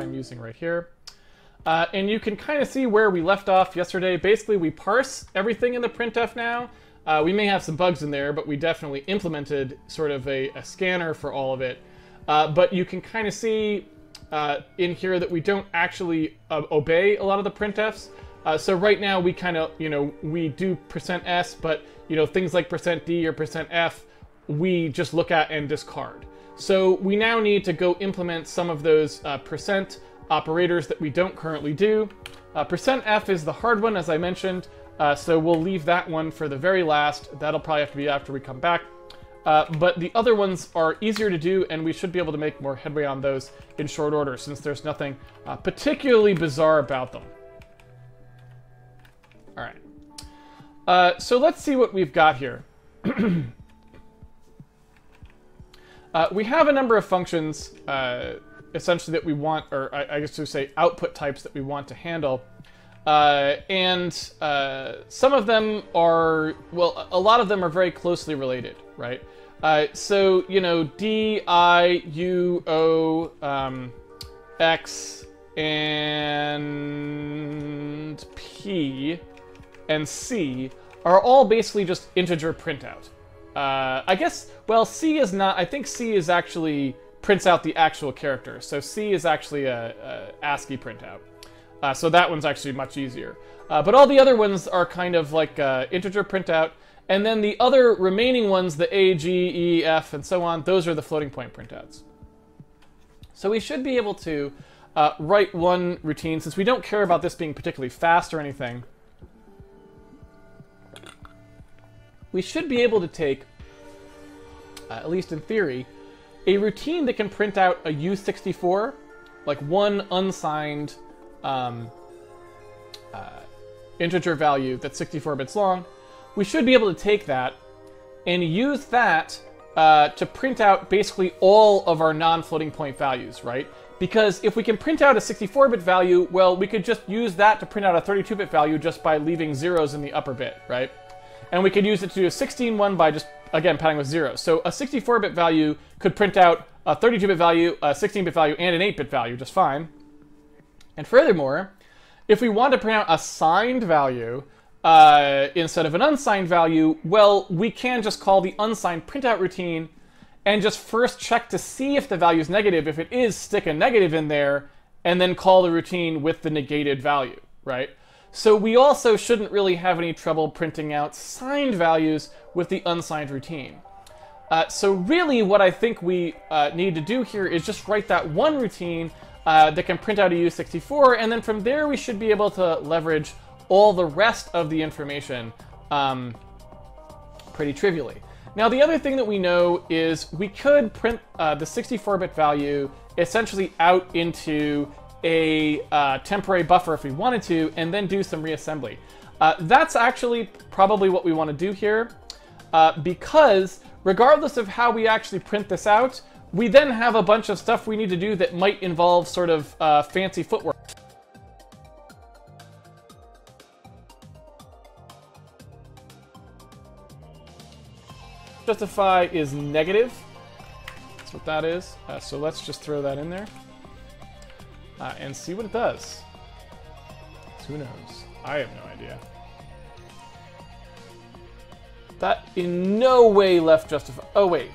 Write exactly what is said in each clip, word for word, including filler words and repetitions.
I'm using right here. Uh, and you can kind of see where we left off yesterday. Basically, we parse everything in the printf now. Uh, we may have some bugs in there, but we definitely implemented sort of a, a scanner for all of it. Uh, but you can kind of see uh, in here that we don't actually uh, obey a lot of the printfs. Uh, so right now we kind of, you know, we do percent %s, but, you know, things like percent %d or percent %f, we just look at and discard. So we now need to go implement some of those uh, percent operators that we don't currently do. Uh, percent %f is the hard one, as I mentioned. Uh, so we'll leave that one for the very last. That'll probably have to be after we come back. Uh, but the other ones are easier to do, and we should be able to make more headway on those in short order, since there's nothing uh, particularly bizarre about them. All right. Uh, so let's see what we've got here. uh, we have a number of functions, uh, essentially, that we want, or I, I guess to say output types that we want to handle. Uh, and uh, some of them are, well, a lot of them are very closely related, right? Uh, so, you know, D, I, U, O, um, X, and P, and C are all basically just integer printout. Uh, I guess, well, C is not, I think C is actually, prints out the actual character. So C is actually a, a ASCII printout. Uh, so that one's actually much easier. Uh, but all the other ones are kind of like uh, integer printout. And then the other remaining ones, the A, G, E, F, and so on, those are the floating point printouts. So we should be able to uh, write one routine, since we don't care about this being particularly fast or anything. We should be able to take, uh, at least in theory, a routine that can print out a U sixty-four, like one unsigned Um, uh, integer value that's sixty-four bits long. We should be able to take that and use that uh, to print out basically all of our non-floating point values, right? Because if we can print out a sixty-four bit value, well, we could just use that to print out a thirty-two bit value just by leaving zeros in the upper bit, right? And we could use it to do a sixteen one by just, again, padding with zeros. So a sixty-four bit value could print out a thirty-two bit value, a sixteen bit value, and an eight bit value just fine. And furthermore, if we want to print out a signed value uh, instead of an unsigned value, well, we can just call the unsigned printout routine and just first check to see if the value is negative. If it is, stick a negative in there, and then call the routine with the negated value, right? So we also shouldn't really have any trouble printing out signed values with the unsigned routine. Uh, so really what I think we uh, need to do here is just write that one routine Uh, that can print out a U sixty-four, and then from there we should be able to leverage all the rest of the information um, pretty trivially. Now the other thing that we know is we could print uh, the sixty-four bit value essentially out into a uh, temporary buffer if we wanted to, and then do some reassembly. Uh, that's actually probably what we want to do here, uh, because regardless of how we actually print this out, we then have a bunch of stuff we need to do that might involve sort of uh, fancy footwork. Justify is negative. That's what that is. Uh, so let's just throw that in there uh, and see what it does. Who knows? I have no idea. That in no way left justify. Oh, wait.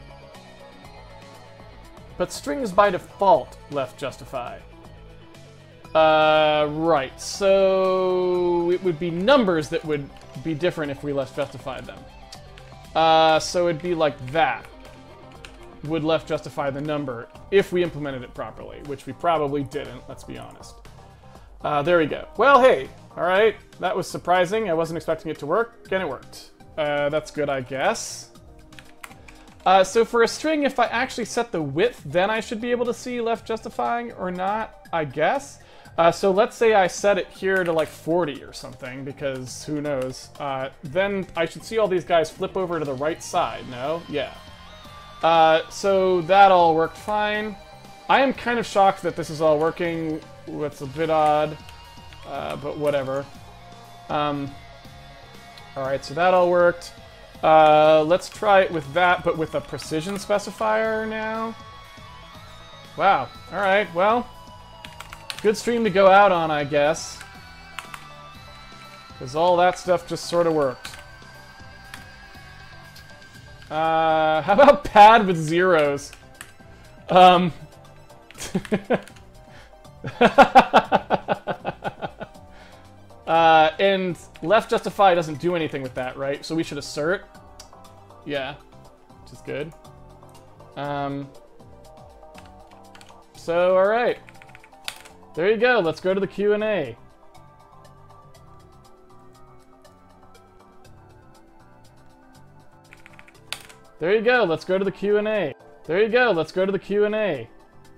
But strings by default left justify. Uh, right, so it would be numbers that would be different if we left justified them. Uh, so it'd be like that. Would left justify the number if we implemented it properly, which we probably didn't, let's be honest. Uh, there we go. Well, hey, all right, that was surprising. I wasn't expecting it to work, and it worked. Uh, that's good, I guess. Uh, so for a string, if I actually set the width, then I should be able to see left justifying or not, I guess. Uh, so let's say I set it here to like forty or something, because who knows. Uh, then I should see all these guys flip over to the right side, no? Yeah. Uh, so that all worked fine. I am kind of shocked that this is all working. It's a bit odd, uh, but whatever. Um, Alright, so that all worked. Uh, let's try it with that, but with a precision specifier now. Wow. Alright, well, Good stream to go out on, I guess. Because all that stuff just sort of worked. Uh, how about pad with zeros? Um... uh, and left justify doesn't do anything with that, right? So we should assert. Yeah, which is good. Um, so, all right. There you go. Let's go to the Q and A. There you go. Let's go to the Q and A. There you go. Let's go to the Q and A.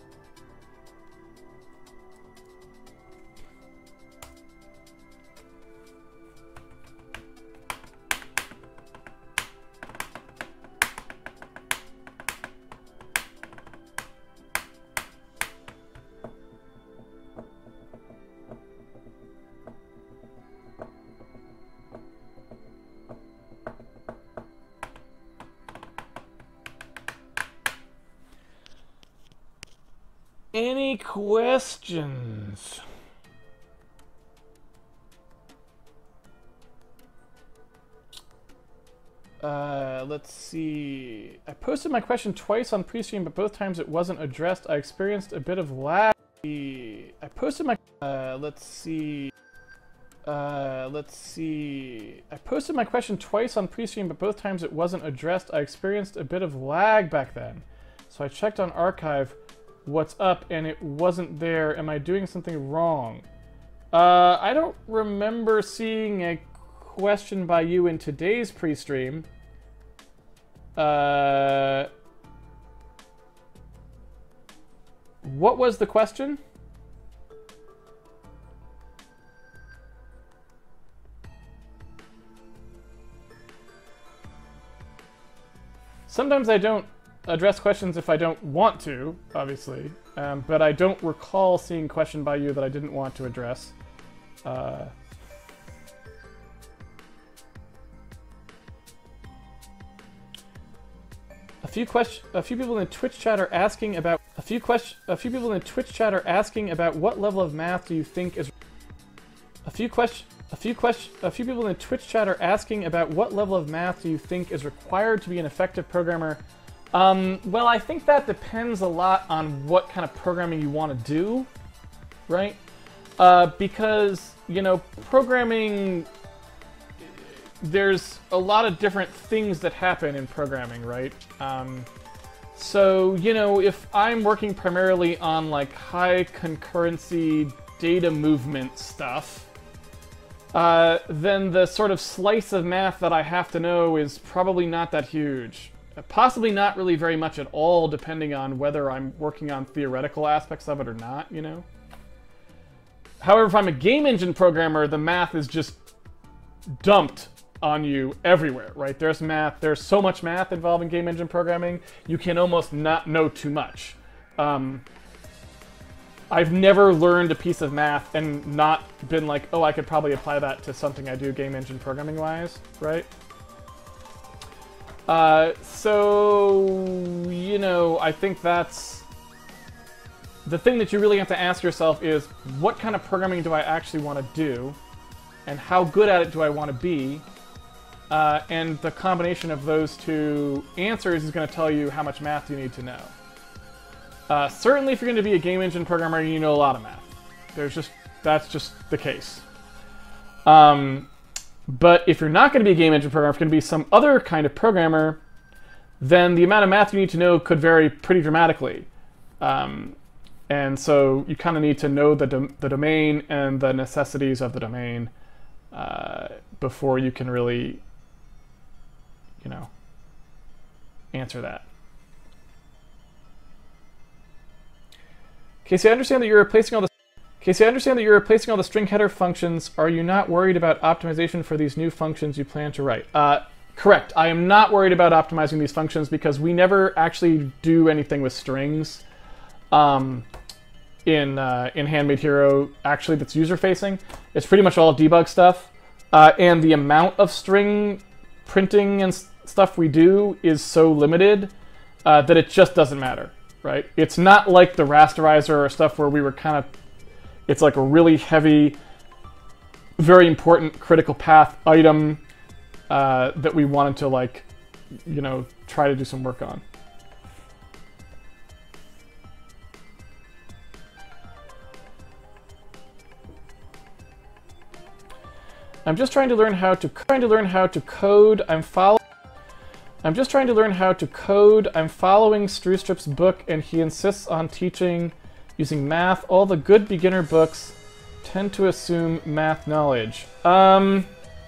Any questions? Uh, let's see. I posted my question twice on pre-stream, but both times it wasn't addressed. I experienced a bit of lag. I posted my... Uh, let's see. Uh, let's see. I posted my question twice on pre-stream, but both times it wasn't addressed. I experienced a bit of lag back then. So I checked on archive. What's up, and it wasn't there. Am I doing something wrong? Uh, I don't remember seeing a question by you in today's pre-stream. Uh, what was the question? Sometimes I don't address questions if I don't want to, obviously, um, but I don't recall seeing a question by you that I didn't want to address. Uh, a few question, a few people in the Twitch chat are asking about a few question, a few people in the Twitch chat are asking about what level of math do you think is. A few question, a few question, a few people in the Twitch chat are asking about what level of math do you think is required to be an effective programmer. Um, well, I think that depends a lot on what kind of programming you want to do, right? Uh, because, you know, programming, there's a lot of different things that happen in programming, right? Um, so, you know, if I'm working primarily on, like, high concurrency data movement stuff, uh, then the sort of slice of math that I have to know is probably not that huge. Possibly not really very much at all, depending on whether I'm working on theoretical aspects of it or not, you know? However, if I'm a game engine programmer, the math is just dumped on you everywhere, right? There's math, there's so much math involved in game engine programming, you can almost not know too much. Um, I've never learned a piece of math and not been like, oh, I could probably apply that to something I do game engine programming-wise, right? Uh, so, you know, I think that's... The thing that you really have to ask yourself is, what kind of programming do I actually want to do? And how good at it do I want to be? Uh, and the combination of those two answers is going to tell you how much math you need to know. Uh, certainly if you're going to be a game engine programmer, you know a lot of math. There's just... That's just the case. Um... But if you're not going to be a game engine programmer, if you're going to be some other kind of programmer, then the amount of math you need to know could vary pretty dramatically. Um, and so you kind of need to know the, dom the domain and the necessities of the domain uh, before you can really, you know, answer that. Casey, I understand that you're replacing all the Casey, I understand that you're replacing all the string header functions. Are you not worried about optimization for these new functions you plan to write? Uh, correct. I am not worried about optimizing these functions because we never actually do anything with strings um, in uh, in Handmade Hero, actually, that's user-facing. It's pretty much all debug stuff. Uh, and the amount of string printing and stuff we do is so limited uh, that it just doesn't matter, right? It's not like the rasterizer or stuff where we were kind of it's like a really heavy, very important critical path item uh, that we wanted to like, you know, try to do some work on. I'm just trying to learn how to trying to learn how to code. I'm follow. I'm just trying to learn how to code. I'm following Strustrup's book, and he insists on teaching using math. All the good beginner books tend to assume math knowledge. Um.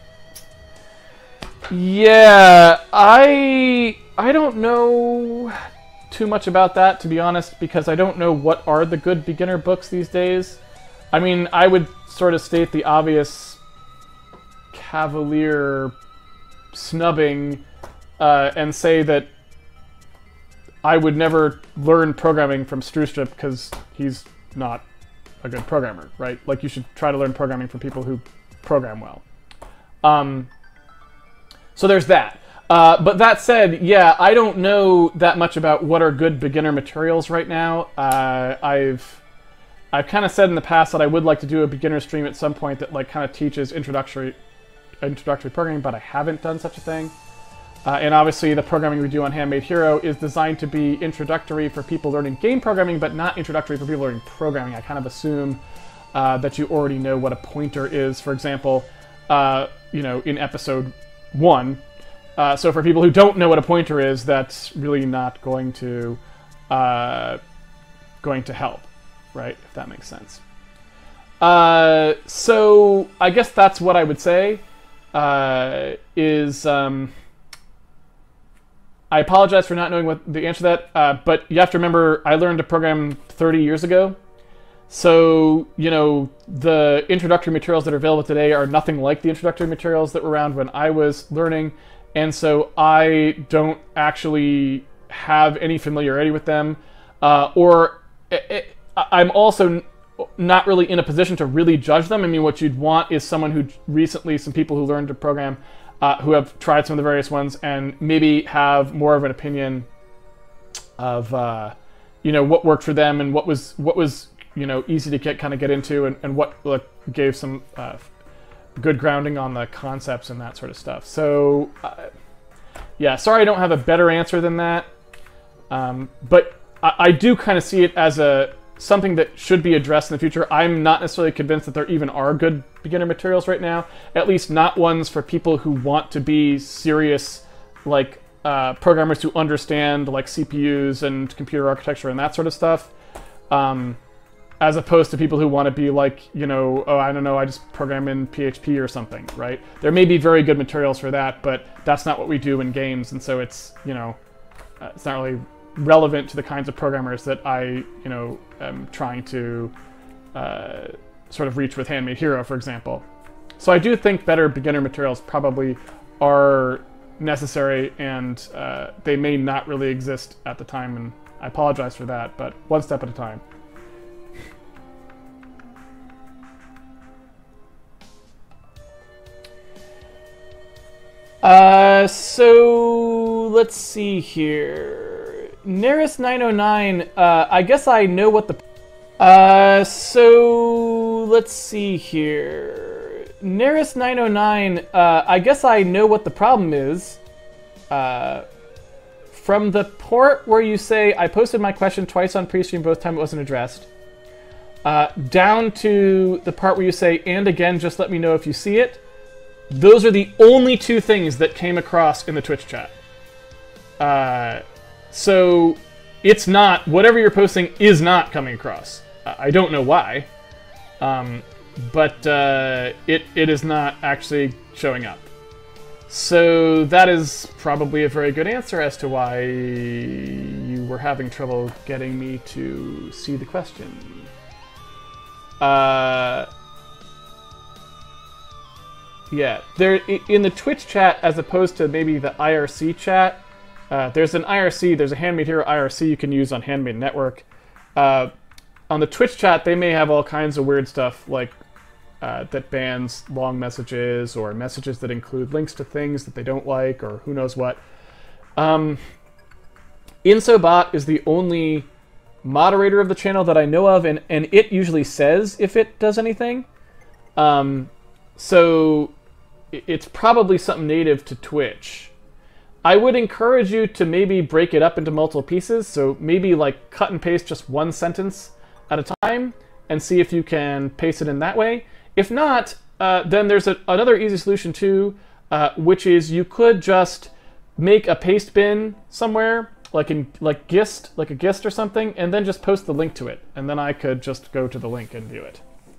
Yeah, I I don't know too much about that, to be honest, because I don't know what are the good beginner books these days. I mean, I would sort of state the obvious cavalier snubbing uh, and say that I would never learn programming from Strustrup because he's not a good programmer, right? Like, you should try to learn programming from people who program well. Um, so there's that. Uh, but that said, yeah, I don't know that much about what are good beginner materials right now. Uh, I've I've kind of said in the past that I would like to do a beginner stream at some point that like kind of teaches introductory introductory programming, but I haven't done such a thing. Uh, and obviously the programming we do on Handmade Hero is designed to be introductory for people learning game programming, but not introductory for people learning programming. I kind of assume uh, that you already know what a pointer is, for example, uh, you know, in episode one. Uh, so for people who don't know what a pointer is, that's really not going to uh, going to help, right? If that makes sense. Uh, so I guess that's what I would say. Uh, is um, I apologize for not knowing what the answer to that, uh, but you have to remember I learned to program thirty years ago. So, you know, the introductory materials that are available today are nothing like the introductory materials that were around when I was learning. And so I don't actually have any familiarity with them. Uh, or it, it, I'm also not really in a position to really judge them. I mean, what you'd want is someone who recently, some people who learned to program, uh, who have tried some of the various ones and maybe have more of an opinion of, uh, you know, what worked for them and what was, what was, you know, easy to get kind of get into and, and what like, gave some uh, good grounding on the concepts and that sort of stuff. So, uh, yeah, sorry I don't have a better answer than that. Um, but I, I do kind of see it as a something that should be addressed in the future. I'm not necessarily convinced that there even are good beginner materials right now, at least not ones for people who want to be serious, like uh, programmers who understand like C P Us and computer architecture and that sort of stuff, um, as opposed to people who want to be like, you know, oh, I don't know, I just program in P H P or something, right? There may be very good materials for that, but that's not what we do in games, and so it's, you know, uh, it's not really relevant to the kinds of programmers that I, you know, am trying to uh, sort of reach with Handmade Hero, for example. So I do think better beginner materials probably are necessary, and uh, they may not really exist at the time, and I apologize for that, but one step at a time. Uh, so let's see here. Neris nine oh nine, uh, I guess I know what the... Uh, so let's see here. Neris nine oh nine, uh, I guess I know what the problem is. Uh, from the port where you say, I posted my question twice on pre-stream, both time it wasn't addressed, uh, down to the part where you say, and again, just let me know if you see it. Those are the only two things that came across in the Twitch chat. Uh, so it's not, whatever you're posting is not coming across. I don't know why, um, but uh, it, it is not actually showing up. So that is probably a very good answer as to why you were having trouble getting me to see the question. Uh... Yeah, there in the Twitch chat, as opposed to maybe the I R C chat, uh, there's an I R C, there's a Handmade Hero I R C you can use on Handmade Network. Uh, on the Twitch chat, they may have all kinds of weird stuff, like uh, that bans long messages, or messages that include links to things that they don't like, or who knows what. Um, InsoBot is the only moderator of the channel that I know of, and, and it usually says if it does anything. Um, so it's probably something native to Twitch. I would encourage you to maybe break it up into multiple pieces. So maybe like cut and paste just one sentence at a time and see if you can paste it in that way. If not, uh, then there's a, another easy solution too, uh, which is you could just make a paste bin somewhere, like in like Gist, like a Gist or something, and then just post the link to it. And then I could just go to the link and view it.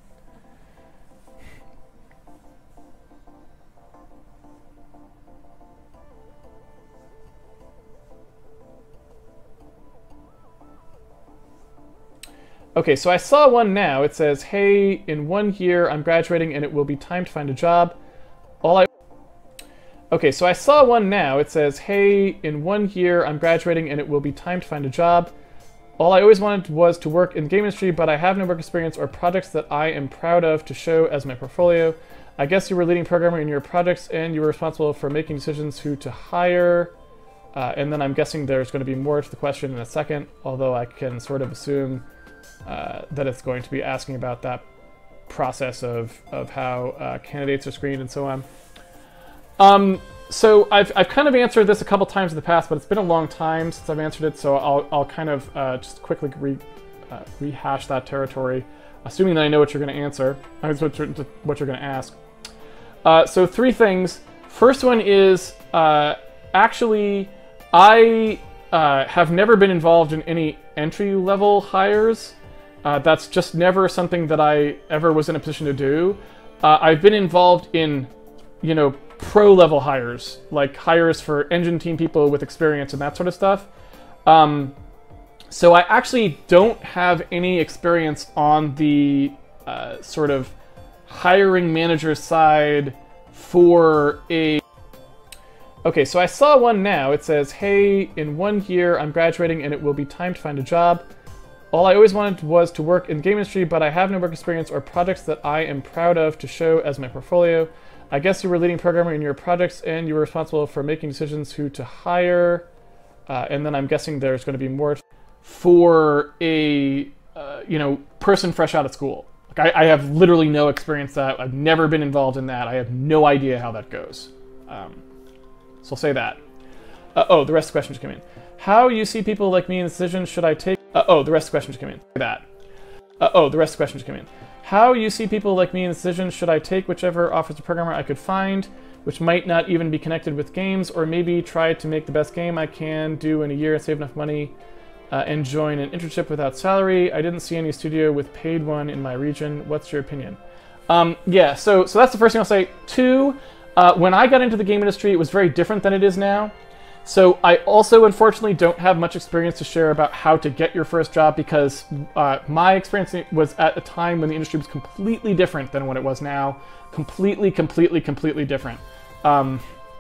Okay, so I saw one now. It says, hey, in one year I'm graduating and it will be time to find a job. All I Okay, so I saw one now. It says, hey, in one year I'm graduating and it will be time to find a job. All I always wanted was to work in the game industry, but I have no work experience or projects that I am proud of to show as my portfolio. I guess you were a leading programmer in your projects and you were responsible for making decisions who to hire. Uh, and then I'm guessing there's going to be more to the question in a second, although I can sort of assume Uh, that it's going to be asking about that process of, of how uh, candidates are screened and so on. Um, so I've, I've kind of answered this a couple times in the past, but it's been a long time since I've answered it, so I'll, I'll kind of uh, just quickly re, uh, rehash that territory, assuming that I know what you're going to answer, what you're, what you're going to ask. Uh, so three things. First one is, uh, actually, I uh, have never been involved in any entry-level hires. Uh, that's just never something that I ever was in a position to do. Uh, I've been involved in, you know, pro-level hires, like hires for engine team people with experience and that sort of stuff. Um, so I actually don't have any experience on the uh, sort of hiring manager side for a... Okay, so I saw one now. It says, hey, in one year I'm graduating and it will be time to find a job. All I always wanted was to work in the game industry, but I have no work experience or projects that I am proud of to show as my portfolio. I guess you were a leading programmer in your projects and you were responsible for making decisions who to hire. Uh, and then I'm guessing there's going to be more for a uh, you know, person fresh out of school. Like I, I have literally no experience that. I've never been involved in that. I have no idea how that goes. Um, so I'll say that. Uh, oh, the rest of the questions come in. How you see people like me in decisions should I take? Uh, oh, the rest of the questions come in. That. Uh, oh, the rest of the questions come in. How you see people like me in decisions should I take whichever offers a programmer I could find, which might not even be connected with games, or maybe try to make the best game I can do in a year and save enough money uh, and join an internship without salary. I didn't see any studio with paid one in my region. What's your opinion? Um, yeah, so so that's the first thing I'll say. Two, uh, when I got into the game industry, it was very different than it is now. So I also, unfortunately, don't have much experience to share about how to get your first job because uh, my experience was at a time when the industry was completely different than what it was now. Completely, completely, completely different. Um,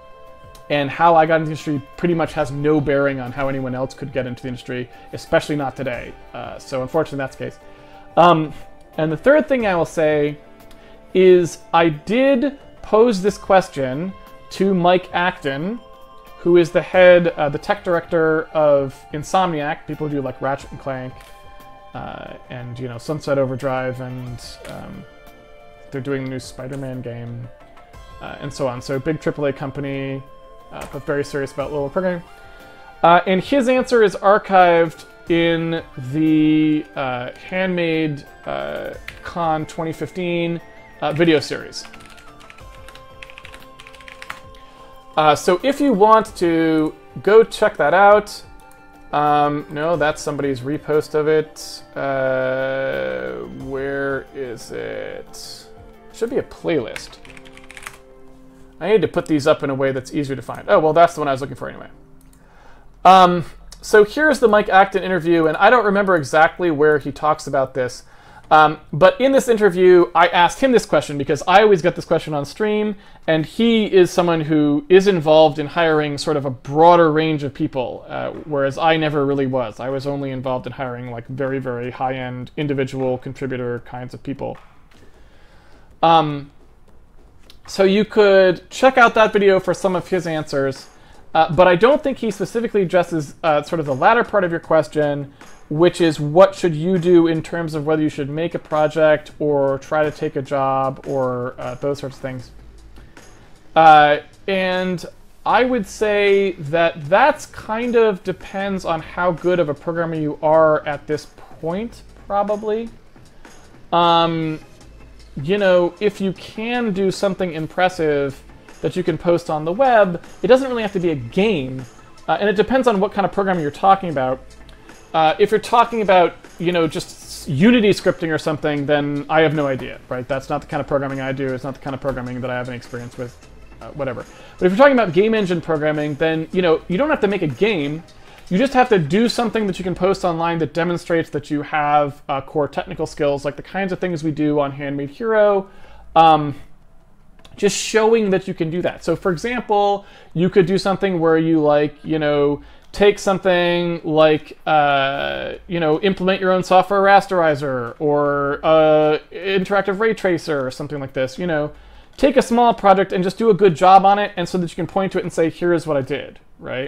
and how I got into the industry pretty much has no bearing on how anyone else could get into the industry, especially not today. Uh, so unfortunately, that's the case. Um, and the third thing I will say is I did pose this question to Mike Acton, who is the head, uh, the tech director of Insomniac. People who do like Ratchet and Clank uh, and, you know, Sunset Overdrive, and um, they're doing the new Spider-Man game uh, and so on. So big triple A company, uh, but very serious about little programming. Uh, and his answer is archived in the uh, Handmade uh, Con twenty fifteen uh, video series. Uh, so if you want to go check that out, um, no, that's somebody's repost of it. Uh, where is it? It should be a playlist. I need to put these up in a way that's easier to find. Oh, well, that's the one I was looking for anyway. Um, so here's the Mike Acton interview, and I don't remember exactly where he talks about this. Um, but in this interview, I asked him this question because I always get this question on stream, and he is someone who is involved in hiring sort of a broader range of people, uh, whereas I never really was. I was only involved in hiring like very, very high-end individual contributor kinds of people. Um, so you could check out that video for some of his answers. Uh, but I don't think he specifically addresses uh, sort of the latter part of your question, which is what should you do in terms of whether you should make a project or try to take a job or uh, those sorts of things. Uh, and I would say that that's kind of depends on how good of a programmer you are at this point, probably. Um, you know, if you can do something impressive that you can post on the web, it doesn't really have to be a game. Uh, and it depends on what kind of programming you're talking about. Uh, if you're talking about, you know, just Unity scripting or something, then I have no idea, right? That's not the kind of programming I do. It's not the kind of programming that I have any experience with, uh, whatever. But if you're talking about game engine programming, then, you know, you don't have to make a game. You just have to do something that you can post online that demonstrates that you have uh, core technical skills, like the kinds of things we do on Handmade Hero. Um, just showing that you can do that. So for example, you could do something where you like, you know, take something like, uh, you know, implement your own software rasterizer or uh, interactive ray tracer or something like this. You know, take a small project and just do a good job on it, and so that you can point to it and say, here is what I did, right?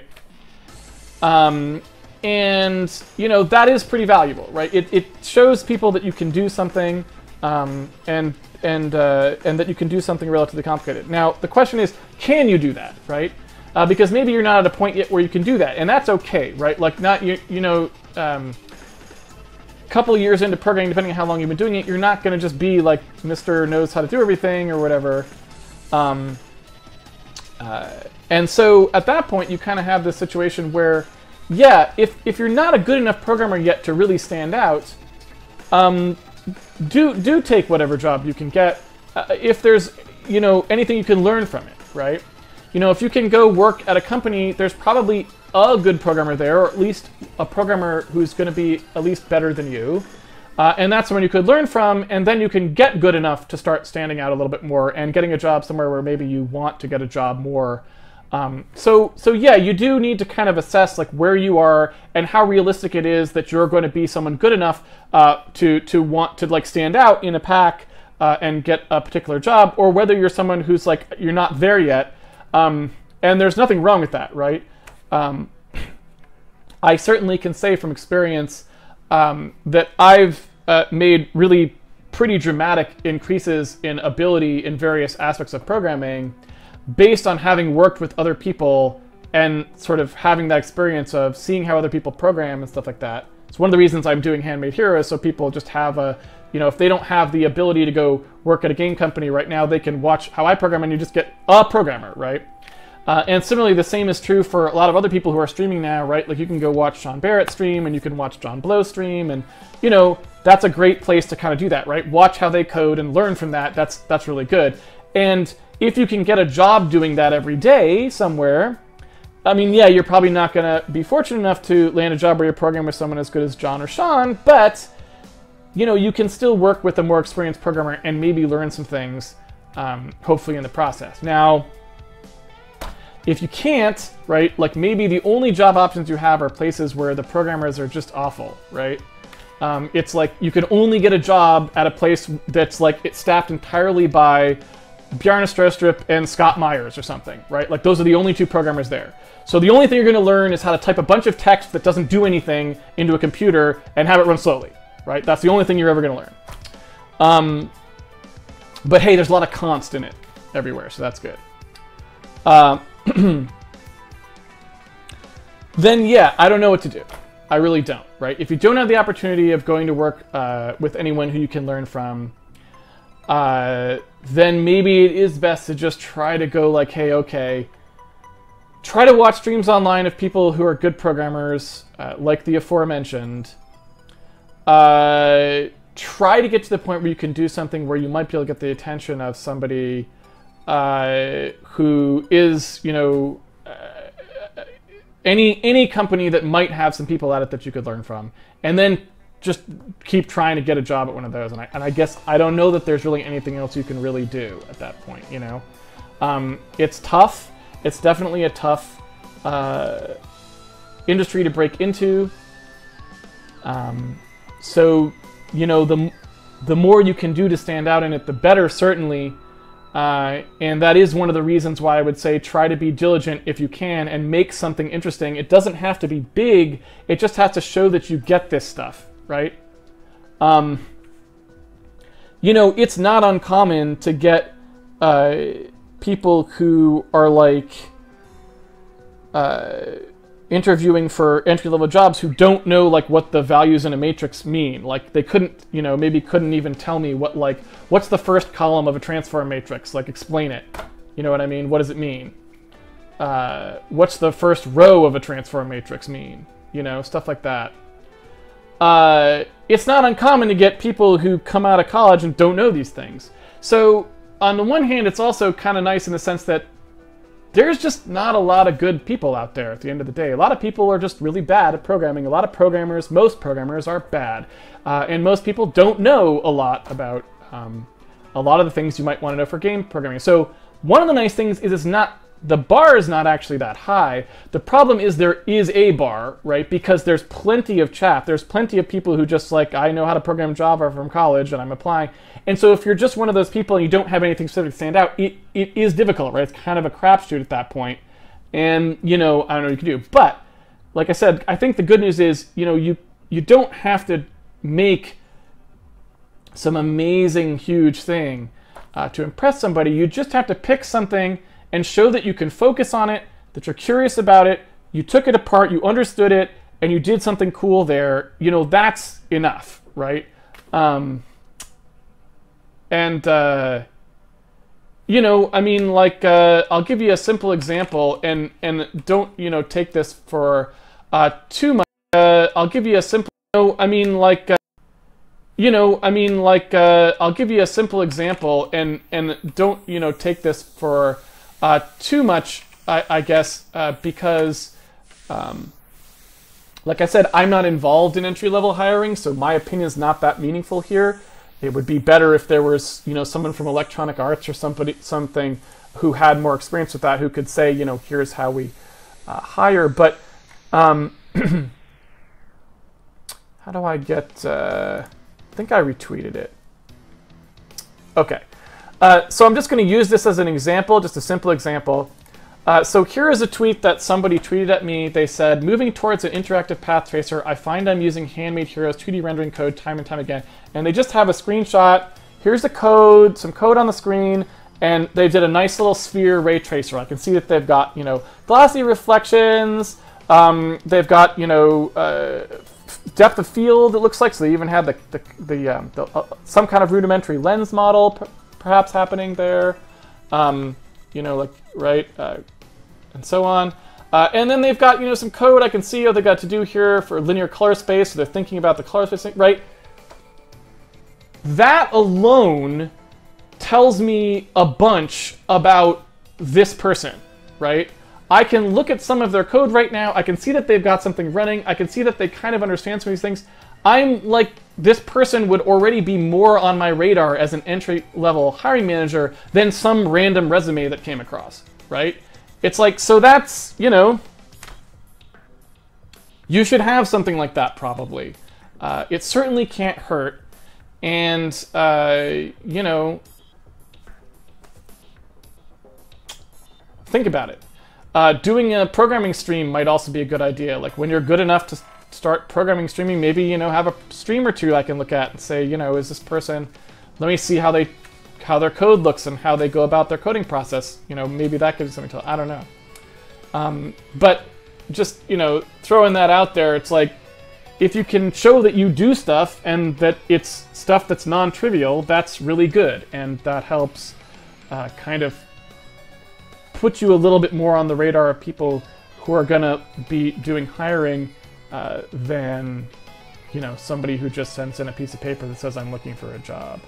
Um, and, you know, that is pretty valuable, right? It, it shows people that you can do something um, and and uh, and that you can do something relatively complicated. Now, the question is, can you do that, right? Uh, because maybe you're not at a point yet where you can do that, and that's okay, right? Like, not you, you know, um, a couple of years into programming, depending on how long you've been doing it, you're not going to just be like Mister knows how to do everything or whatever. Um, uh, and so at that point, you kind of have this situation where, yeah, if if you're not a good enough programmer yet to really stand out, um, do do take whatever job you can get. Uh, if there's, you know, anything you can learn from it, right? You know, if you can go work at a company, there's probably a good programmer there, or at least a programmer who's going to be at least better than you. Uh, and that's someone you could learn from, and then you can get good enough to start standing out a little bit more and getting a job somewhere where maybe you want to get a job more. Um, so, so yeah, you do need to kind of assess like where you are and how realistic it is that you're going to be someone good enough uh, to to want to like stand out in a pack uh, and get a particular job, or whether you're someone who's like you're not there yet. Um, and there's nothing wrong with that, right? Um, I certainly can say from experience um, that I've uh, made really pretty dramatic increases in ability in various aspects of programming based on having worked with other people and sort of having that experience of seeing how other people program and stuff like that. It's one of the reasons I'm doing Handmade Hero, so people just have a, you know, if they don't have the ability to go work at a game company right now, they can watch how I program and you just get a programmer, right? Uh, and similarly, the same is true for a lot of other people who are streaming now, right? Like you can go watch Sean Barrett stream and you can watch John Blow stream, and, you know, that's a great place to kind of do that, right? Watch how they code and learn from that. That's, that's really good. And if you can get a job doing that every day somewhere, I mean, yeah, you're probably not going to be fortunate enough to land a job where you're programming with someone as good as John or Sean, but, you know, you can still work with a more experienced programmer and maybe learn some things, um, hopefully in the process. Now, if you can't, right, like maybe the only job options you have are places where the programmers are just awful, right? Um, it's like you can only get a job at a place that's like it's staffed entirely by Bjarne Strostrup and Scott Myers or something, right? Like those are the only two programmers there. So the only thing you're going to learn is how to type a bunch of text that doesn't do anything into a computer and have it run slowly, right? That's the only thing you're ever going to learn. Um, but hey, there's a lot of const in it everywhere, so that's good. Uh, then yeah, I don't know what to do. I really don't, right? If you don't have the opportunity of going to work uh, with anyone who you can learn from, uh, then maybe it is best to just try to go like, hey, okay, try to watch streams online of people who are good programmers, uh, like the aforementioned. Uh, try to get to the point where you can do something where you might be able to get the attention of somebody uh, who is, you know, uh, any any company that might have some people at it that you could learn from, and then just keep trying to get a job at one of those. And I, and I guess I don't know that there's really anything else you can really do at that point, you know? Um, it's tough. It's definitely a tough uh, industry to break into. Um, so, you know, the, the more you can do to stand out in it, the better, certainly. Uh, and that is one of the reasons why I would say try to be diligent if you can and make something interesting. It doesn't have to be big. It just has to show that you get this stuff, right? Um, you know, it's not uncommon to get uh, people who are like uh, interviewing for entry-level jobs who don't know like what the values in a matrix mean. Like they couldn't, you know, maybe couldn't even tell me what like what's the first column of a transform matrix. Like explain it. You know what I mean? What does it mean? Uh, what's the first row of a transform matrix mean? You know, stuff like that. Uh, it's not uncommon to get people who come out of college and don't know these things. So on the one hand, it's also kind of nice in the sense that there's just not a lot of good people out there at the end of the day. A lot of people are just really bad at programming. A lot of programmers, most programmers are bad. Uh, and most people don't know a lot about um, a lot of the things you might want to know for game programming. So one of the nice things is it's not, the bar is not actually that high. The problem is there is a bar, right? Because there's plenty of chaff. There's plenty of people who just like, I know how to program Java from college and I'm applying. And so if you're just one of those people and you don't have anything specific to stand out, it, it is difficult, right? It's kind of a crapshoot at that point. And, you know, I don't know what you can do. But, like I said, I think the good news is, you know, you, you don't have to make some amazing, huge thing uh, to impress somebody. You just have to pick something and show that you can focus on it, that you're curious about it, you took it apart, you understood it, and you did something cool there. You know, that's enough, right? Um, and, uh, you know, I mean, like, uh, I'll give you a simple example, and, and don't, you know, take this for uh, too much. Uh, I'll give you a simple, you know, I mean, like, uh, you know, I mean, like, uh, I'll give you a simple example, and, and don't, you know, take this for Uh, too much, I, I guess, uh, because, um, like I said, I'm not involved in entry-level hiring, so my opinion is not that meaningful here. It would be better if there was, you know, someone from Electronic Arts or somebody, something who had more experience with that, who could say, you know, here's how we uh, hire. But um, how do I get? Uh, I think I retweeted it. Okay. Uh, so I'm just going to use this as an example, just a simple example. Uh, so here is a tweet that somebody tweeted at me. They said, moving towards an interactive path tracer, I find I'm using Handmade Heroes two D rendering code time and time again. And they just have a screenshot. Here's the code, some code on the screen, and they did a nice little sphere ray tracer. I can see that they've got, you know, glossy reflections. Um, they've got, you know, uh, depth of field, it looks like. So they even had the, the, the, um, the uh, some kind of rudimentary lens model perhaps happening there, um, you know, like, right, uh, and so on. Uh, and then they've got, you know, some code I can see what they got to do here for linear color space, so they're thinking about the color space, right? That alone tells me a bunch about this person, right? I can look at some of their code right now, I can see that they've got something running, I can see that they kind of understand some of these things. I'm like, this person would already be more on my radar as an entry-level hiring manager than some random resume that came across, right? It's like, so that's, you know, you should have something like that probably. Uh, it certainly can't hurt. And, uh, you know, think about it. Uh, doing a programming stream might also be a good idea. Like when you're good enough to start programming streaming, maybe, you know, have a stream or two I can look at and say, you know, is this person, let me see how they, how their code looks and how they go about their coding process. You know, maybe that gives you something to, I don't know. Um, but just, you know, throwing that out there, it's like, if you can show that you do stuff and that it's stuff that's non-trivial, that's really good. And that helps uh, kind of put you a little bit more on the radar of people who are gonna be doing hiring Uh, than, you know, somebody who just sends in a piece of paper that says I'm looking for a job.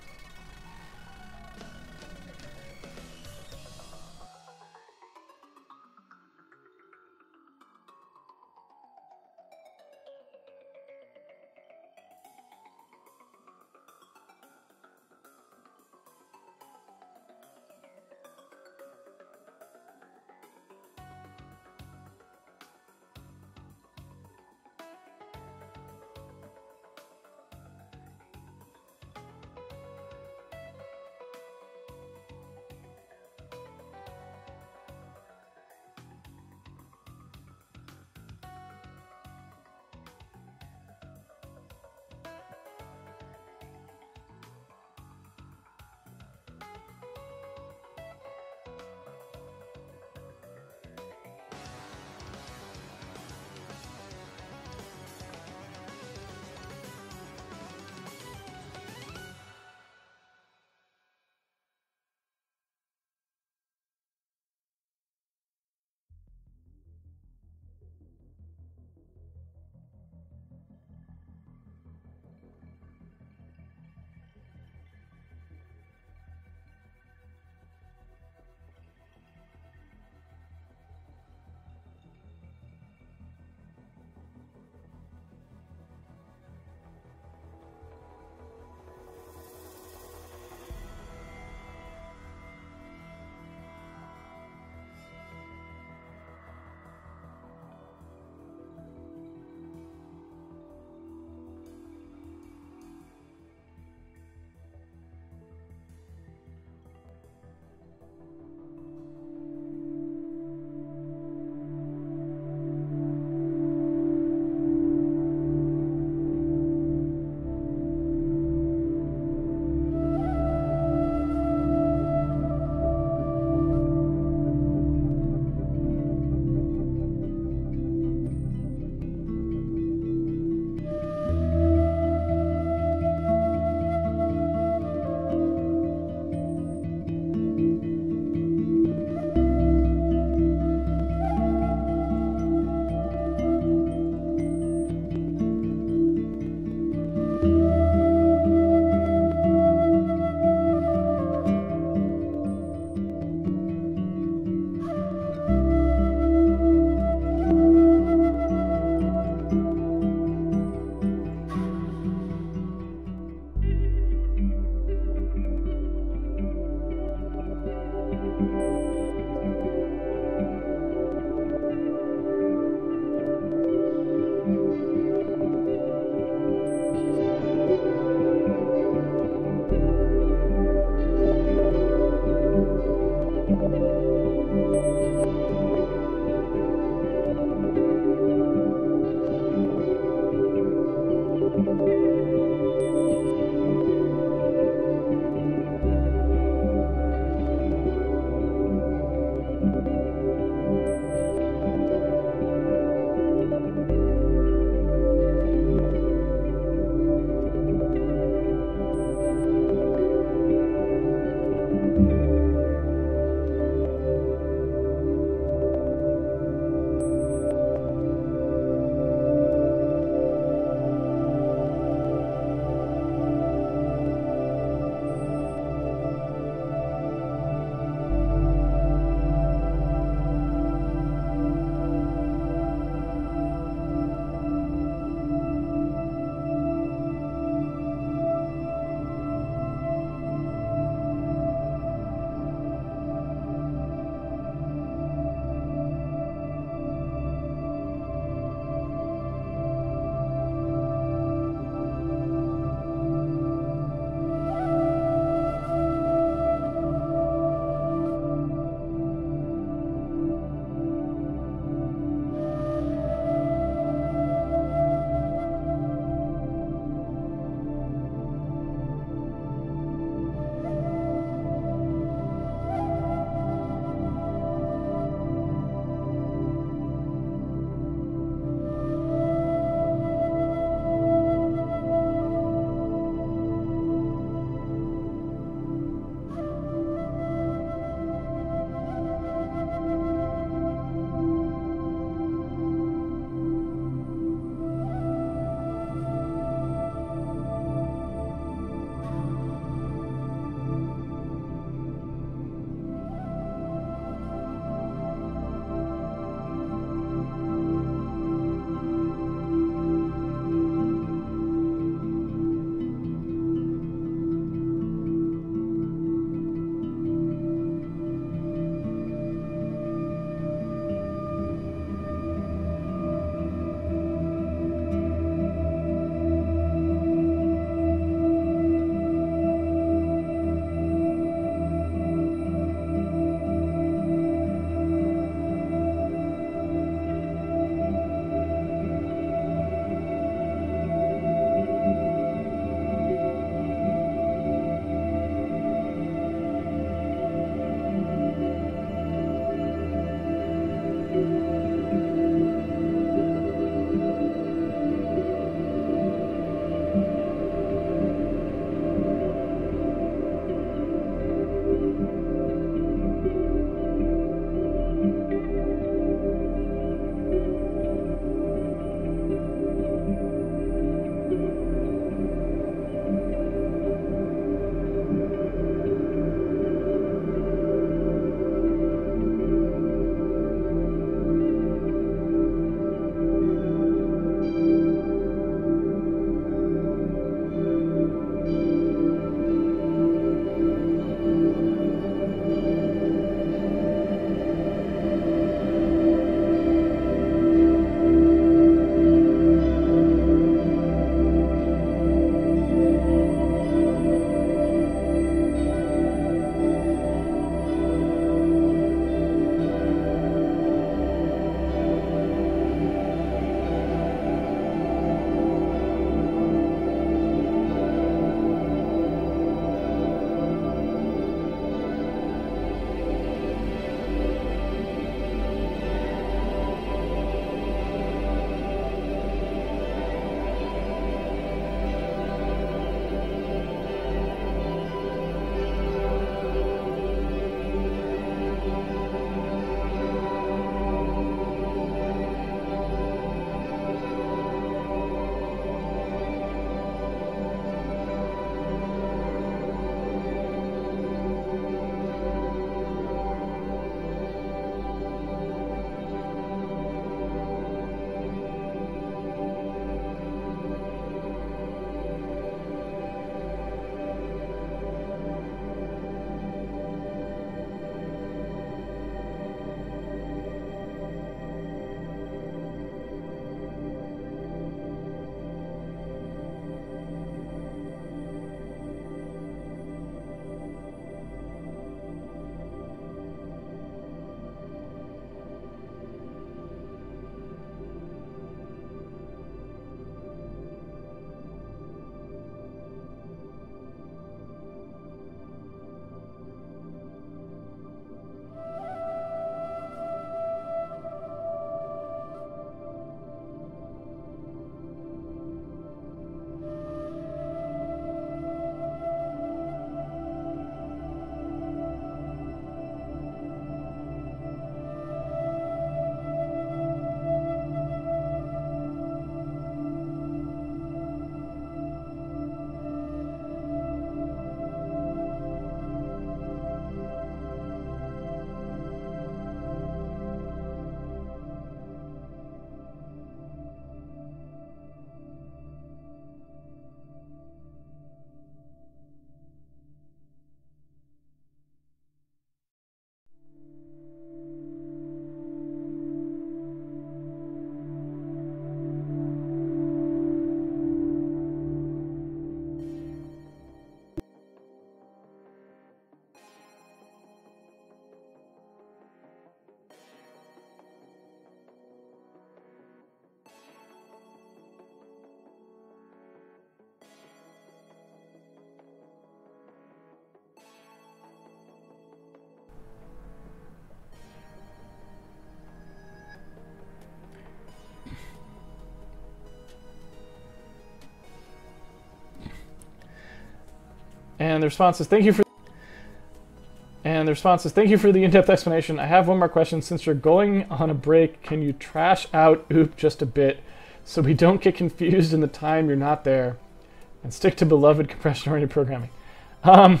And the response is, thank you for... And the response is, thank you for the in-depth explanation. I have one more question. Since you're going on a break, can you trash out oop just a bit so we don't get confused in the time you're not there and stick to beloved compression-oriented programming? Um,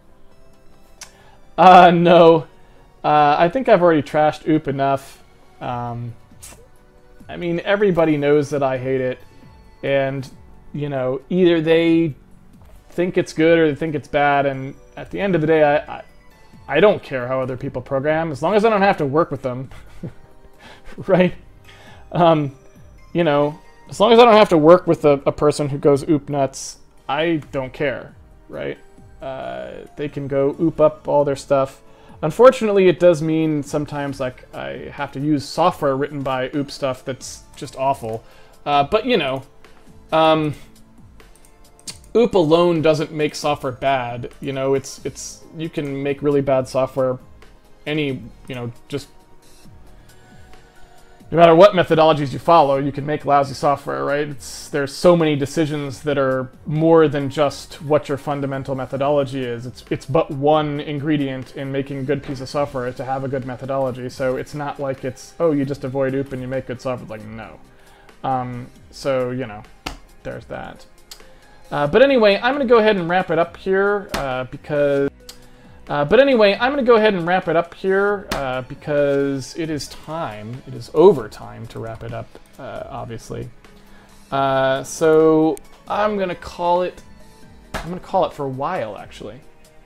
uh, no. Uh, I think I've already trashed oop enough. Um, I mean, everybody knows that I hate it. And, you know, either they think it's good or they think it's bad. And at the end of the day, I... I I don't care how other people program, as long as I don't have to work with them, right? Um, you know, as long as I don't have to work with a, a person who goes oop nuts, I don't care, right? Uh, they can go oop up all their stuff. Unfortunately, it does mean sometimes like I have to use software written by oop stuff that's just awful. Uh, but you know, um, oop alone doesn't make software bad. You know, it's it's you can make really bad software any, you know, just no matter what methodologies you follow, you can make lousy software, right? It's, there's so many decisions that are more than just what your fundamental methodology is. It's it's but one ingredient in making a good piece of software is to have a good methodology. So it's not like it's, oh, you just avoid oop and you make good software. It's like, no. Um, so, you know, there's that. Uh, but anyway, I'm going to go ahead and wrap it up here uh, because... Uh, but anyway, I'm going to go ahead and wrap it up here uh, because it is time. It is overtime to wrap it up, uh, obviously. Uh, so I'm going to call it... I'm going to call it for a while, actually.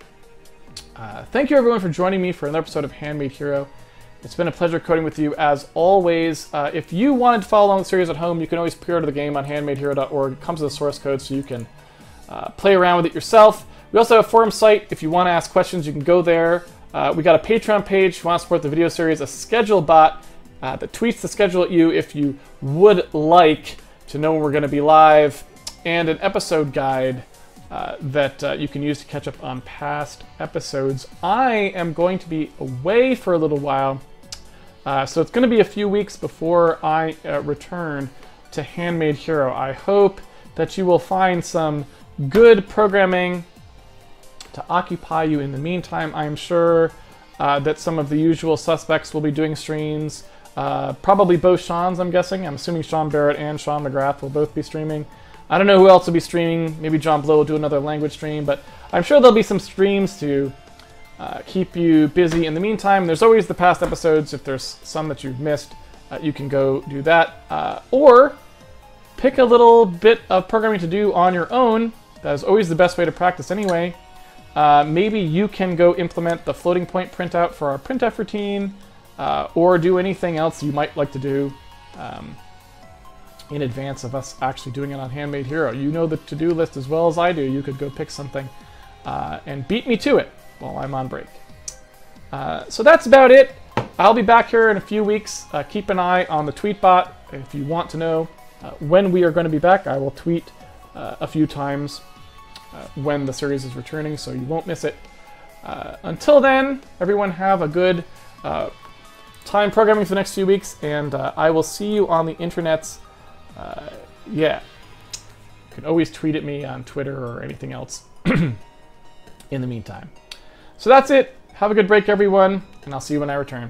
Uh, thank you, everyone, for joining me for another episode of Handmade Hero. It's been a pleasure coding with you, as always. Uh, if you wanted to follow along the series at home, you can always pre-order the game on handmade hero dot org. It comes with a source code, so you can uh, play around with it yourself. We also have a forum site. If you want to ask questions, you can go there. Uh, we got a Patreon page. If you want to support the video series, a schedule bot uh, that tweets the schedule at you if you would like to know when we're going to be live, and an episode guide uh, that uh, you can use to catch up on past episodes. I am going to be away for a little while. Uh, so it's going to be a few weeks before I uh, return to Handmade Hero. I hope that you will find some good programming to occupy you in the meantime. I'm sure uh, that some of the usual suspects will be doing streams. Uh, probably both Sean's, I'm guessing. I'm assuming Sean Barrett and Sean McGrath will both be streaming. I don't know who else will be streaming. Maybe John Blow will do another language stream, but I'm sure there'll be some streams to Uh, keep you busy. In the meantime, there's always the past episodes. If there's some that you've missed, uh, you can go do that. Uh, or pick a little bit of programming to do on your own. That is always the best way to practice anyway. Uh, maybe you can go implement the floating point printout for our Printf routine, uh, or do anything else you might like to do um, in advance of us actually doing it on Handmade Hero. You know the to-do list as well as I do. You could go pick something uh, and beat me to it while I'm on break. Uh, so that's about it. I'll be back here in a few weeks. Uh, keep an eye on the tweet bot. If you want to know uh, when we are going to be back, I will tweet uh, a few times uh, when the series is returning, so you won't miss it. Uh, until then, everyone have a good uh, time programming for the next few weeks, and uh, I will see you on the internets. Uh, yeah. You can always tweet at me on Twitter or anything else in the meantime. So that's it. Have a good break, everyone, and I'll see you when I return.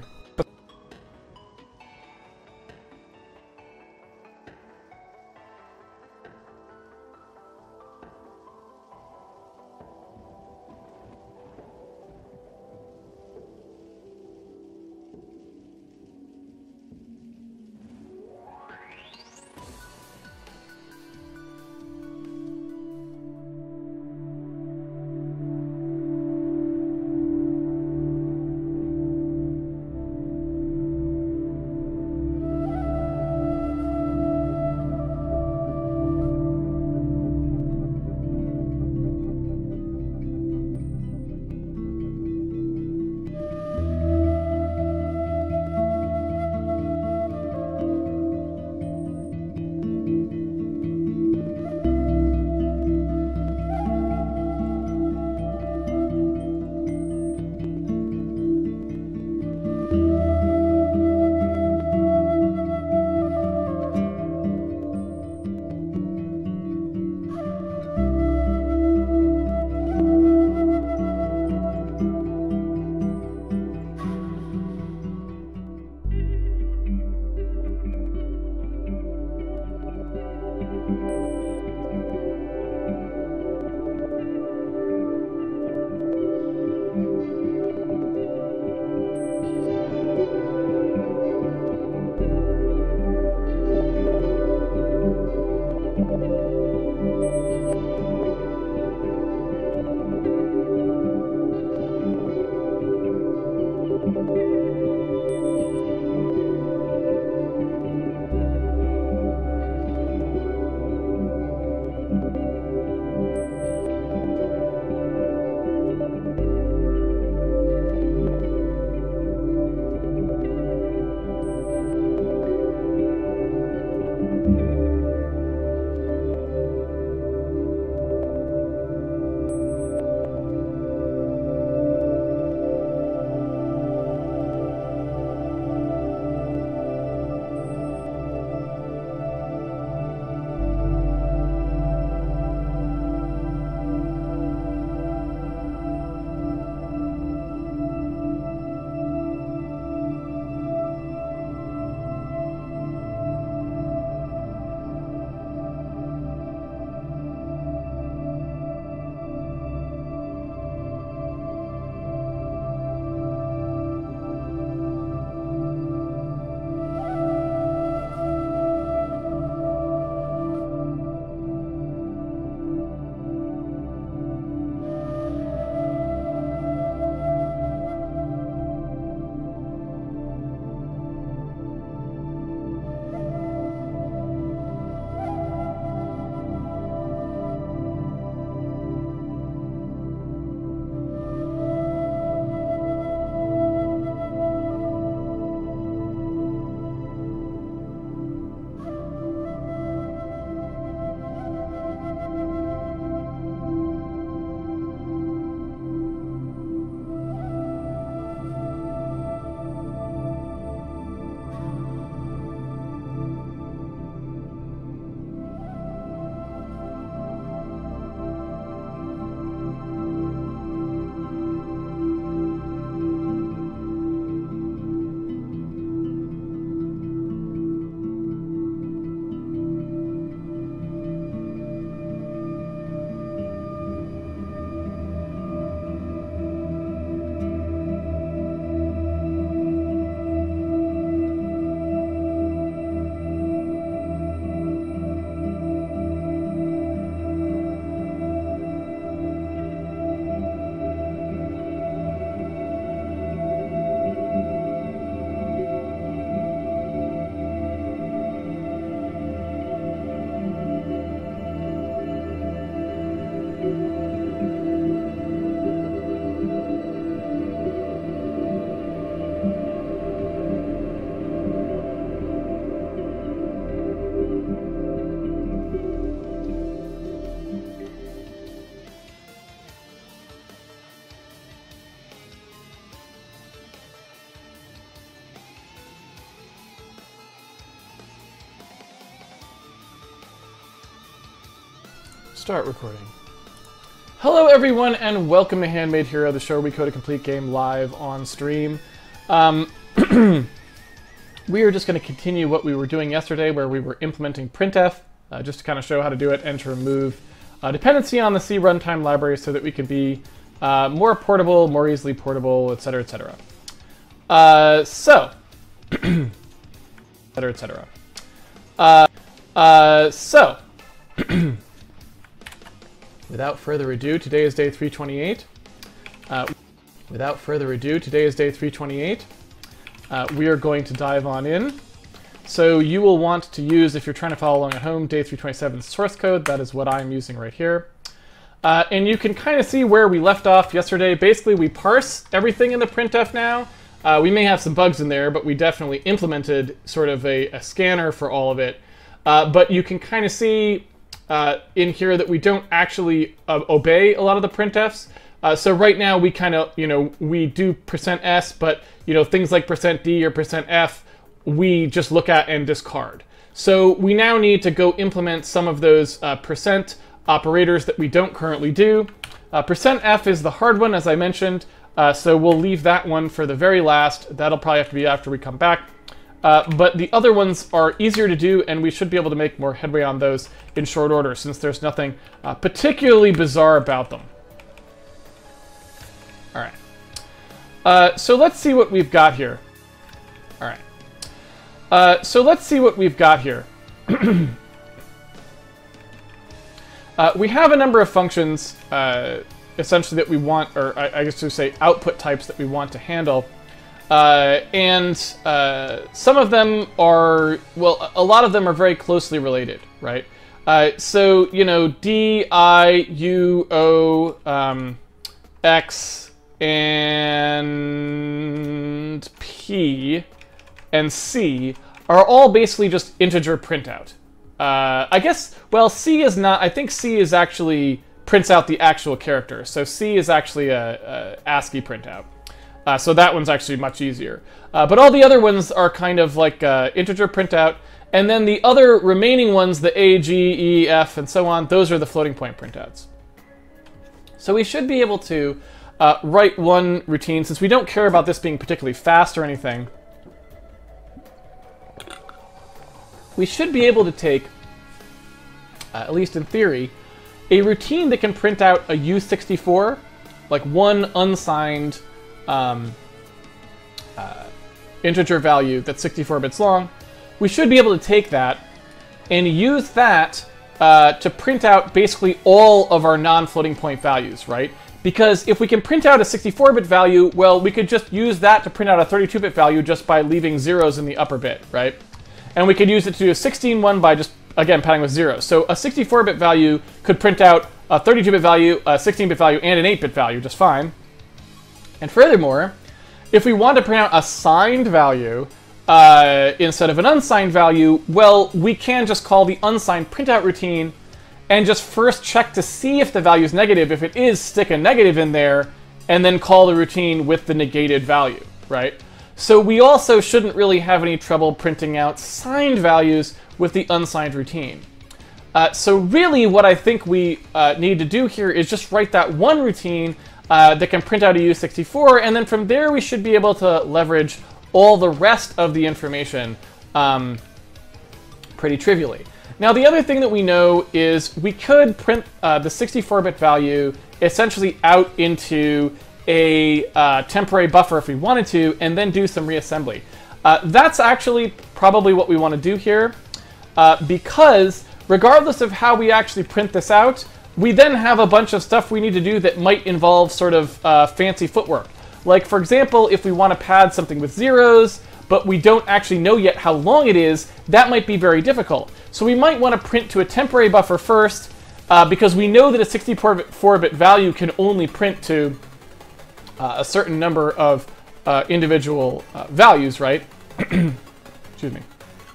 Start recording. Hello everyone and welcome to Handmade Hero, the show where we code a complete game live on stream. Um, we are just going to continue what we were doing yesterday where we were implementing Printf, uh, just to kind of show how to do it and to remove uh, dependency on the C runtime library so that we can be uh, more portable, more easily portable, et cetera, et cetera. Uh, so, et cetera, et cetera. Uh, uh, so, without further ado, today is day three twenty-eight. Uh, without further ado, today is day three twenty-eight. Uh, we are going to dive on in. So you will want to use, if you're trying to follow along at home, day three twenty-seven source code. That is what I'm using right here. Uh, and you can kind of see where we left off yesterday. Basically, we parse everything in the Printf now. Uh, we may have some bugs in there, but we definitely implemented sort of a, a scanner for all of it. Uh, but you can kind of see uh, in here that we don't actually uh, obey a lot of the printfs. Uh, so right now we kind of, you know, we do percent %s, but you know, things like percent %d or percent %f, we just look at and discard. So we now need to go implement some of those uh, percent operators that we don't currently do. Uh, percent %f is the hard one, as I mentioned. Uh, so we'll leave that one for the very last. That'll probably have to be after we come back. Uh, but the other ones are easier to do, and we should be able to make more headway on those in short order, since there's nothing uh, particularly bizarre about them. All right. Uh, so let's see what we've got here. All right. Uh, so let's see what we've got here. uh, we have a number of functions, uh, essentially, that we want, or I, I guess to say output types that we want to handle. Uh, and uh, some of them are, well, a lot of them are very closely related, right? Uh, so, you know, D, I, U, O, um, X, and P, and C are all basically just integer printout. Uh, I guess, well, C is not, I think C is actually prints out the actual character. So C is actually a, a ASCII printout. Uh, so that one's actually much easier. Uh, but all the other ones are kind of like uh, integer printout. And then the other remaining ones, the A, G, E, F, and so on, those are the floating point printouts. So we should be able to uh, write one routine, since we don't care about this being particularly fast or anything. We should be able to take, uh, at least in theory, a routine that can print out a U sixty-four, like one unsigned um, uh, integer value that's sixty-four bits long. We should be able to take that and use that uh, to print out basically all of our non-floating point values, right? Because if we can print out a sixty-four bit value, well, we could just use that to print out a thirty-two bit value just by leaving zeros in the upper bit, right? And we could use it to do a sixteen one by just, again, padding with zeros. So a sixty-four bit value could print out a thirty-two bit value, a sixteen bit value, and an eight bit value just fine. And furthermore, if we want to print out a signed value uh, instead of an unsigned value, well, we can just call the unsigned printout routine and just first check to see if the value is negative. If it is, stick a negative in there, and then call the routine with the negated value, right? So we also shouldn't really have any trouble printing out signed values with the unsigned routine. Uh, so really what I think we uh, need to do here is just write that one routine uh, that can print out a U sixty-four, and then from there we should be able to leverage all the rest of the information um, pretty trivially. Now the other thing that we know is we could print uh, the sixty-four bit value essentially out into a uh, temporary buffer if we wanted to, and then do some reassembly. Uh, that's actually probably what we want to do here, uh, because regardless of how we actually print this out, we then have a bunch of stuff we need to do that might involve sort of uh, fancy footwork. Like, for example, if we want to pad something with zeros, but we don't actually know yet how long it is, that might be very difficult. So we might want to print to a temporary buffer first, uh, because we know that a sixty-four bit value can only print to uh, a certain number of uh, individual uh, values, right? Excuse me.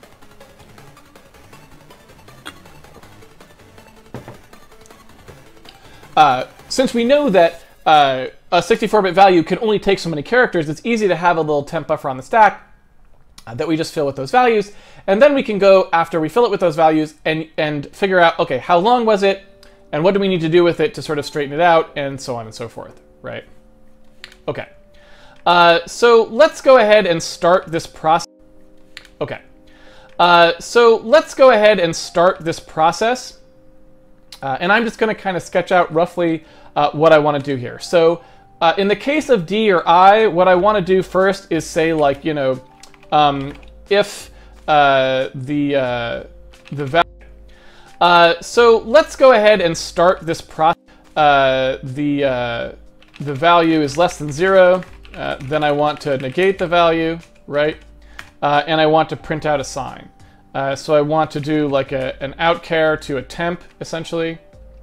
Uh, since we know that uh, a sixty-four bit value can only take so many characters, it's easy to have a little temp buffer on the stack uh, that we just fill with those values. And then we can go, after we fill it with those values, and, and figure out, okay, how long was it? and what do we need to do with it to sort of straighten it out, and so on and so forth, right? Okay. Uh, so let's go ahead and start this process. Okay. Uh, so let's go ahead and start this process. Uh, and I'm just going to kind of sketch out roughly uh, what I want to do here. So uh, in the case of D or I, what I want to do first is say, like, you know, um, if uh, the uh, the value. Uh, so let's go ahead and start this process. Uh, the uh, the value is less than zero. Uh, then I want to negate the value, right? Uh, and I want to print out a sign. Uh, so I want to do like a, an outchar to a temp, essentially.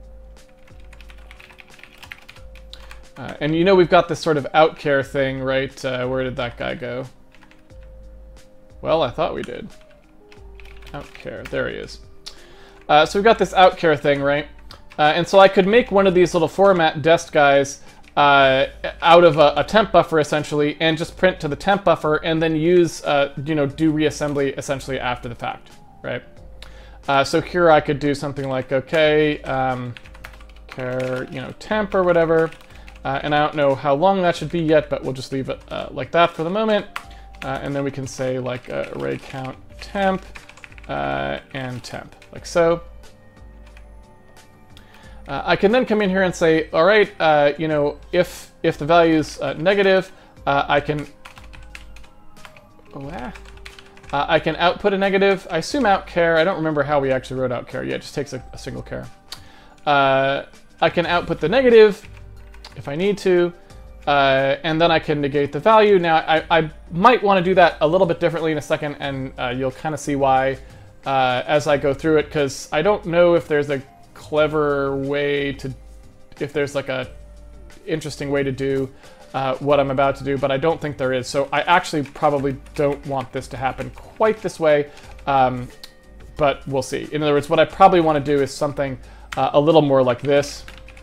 Uh, and you know we've got this sort of outchar thing, right? Uh, where did that guy go? Well, I thought we did. Outchar, there he is. Uh, so we've got this outchar thing, right? Uh, and so I could make one of these little format dest guys uh, out of a, a temp buffer, essentially, and just print to the temp buffer, and then use, uh, you know, do reassembly, essentially, after the fact, right? Uh, so here I could do something like, okay, um, char, you know, temp or whatever, uh, and I don't know how long that should be yet, but we'll just leave it uh, like that for the moment, uh, and then we can say, like, uh, array count temp, uh, and temp, like so. Uh, I can then come in here and say, all right, uh, you know, if if the value is uh, negative, uh, I can oh, ah. uh, I can output a negative. I assume outchar. I don't remember how we actually wrote outchar. Yeah, it just takes a, a single char. Uh, I can output the negative if I need to, uh, and then I can negate the value. Now, I, I might want to do that a little bit differently in a second, and uh, you'll kind of see why uh, as I go through it, because I don't know if there's a clever way to, if there's like a interesting way to do uh, what I'm about to do, but I don't think there is. So I actually probably don't want this to happen quite this way, um, but we'll see. In other words, what I probably want to do is something uh, a little more like this.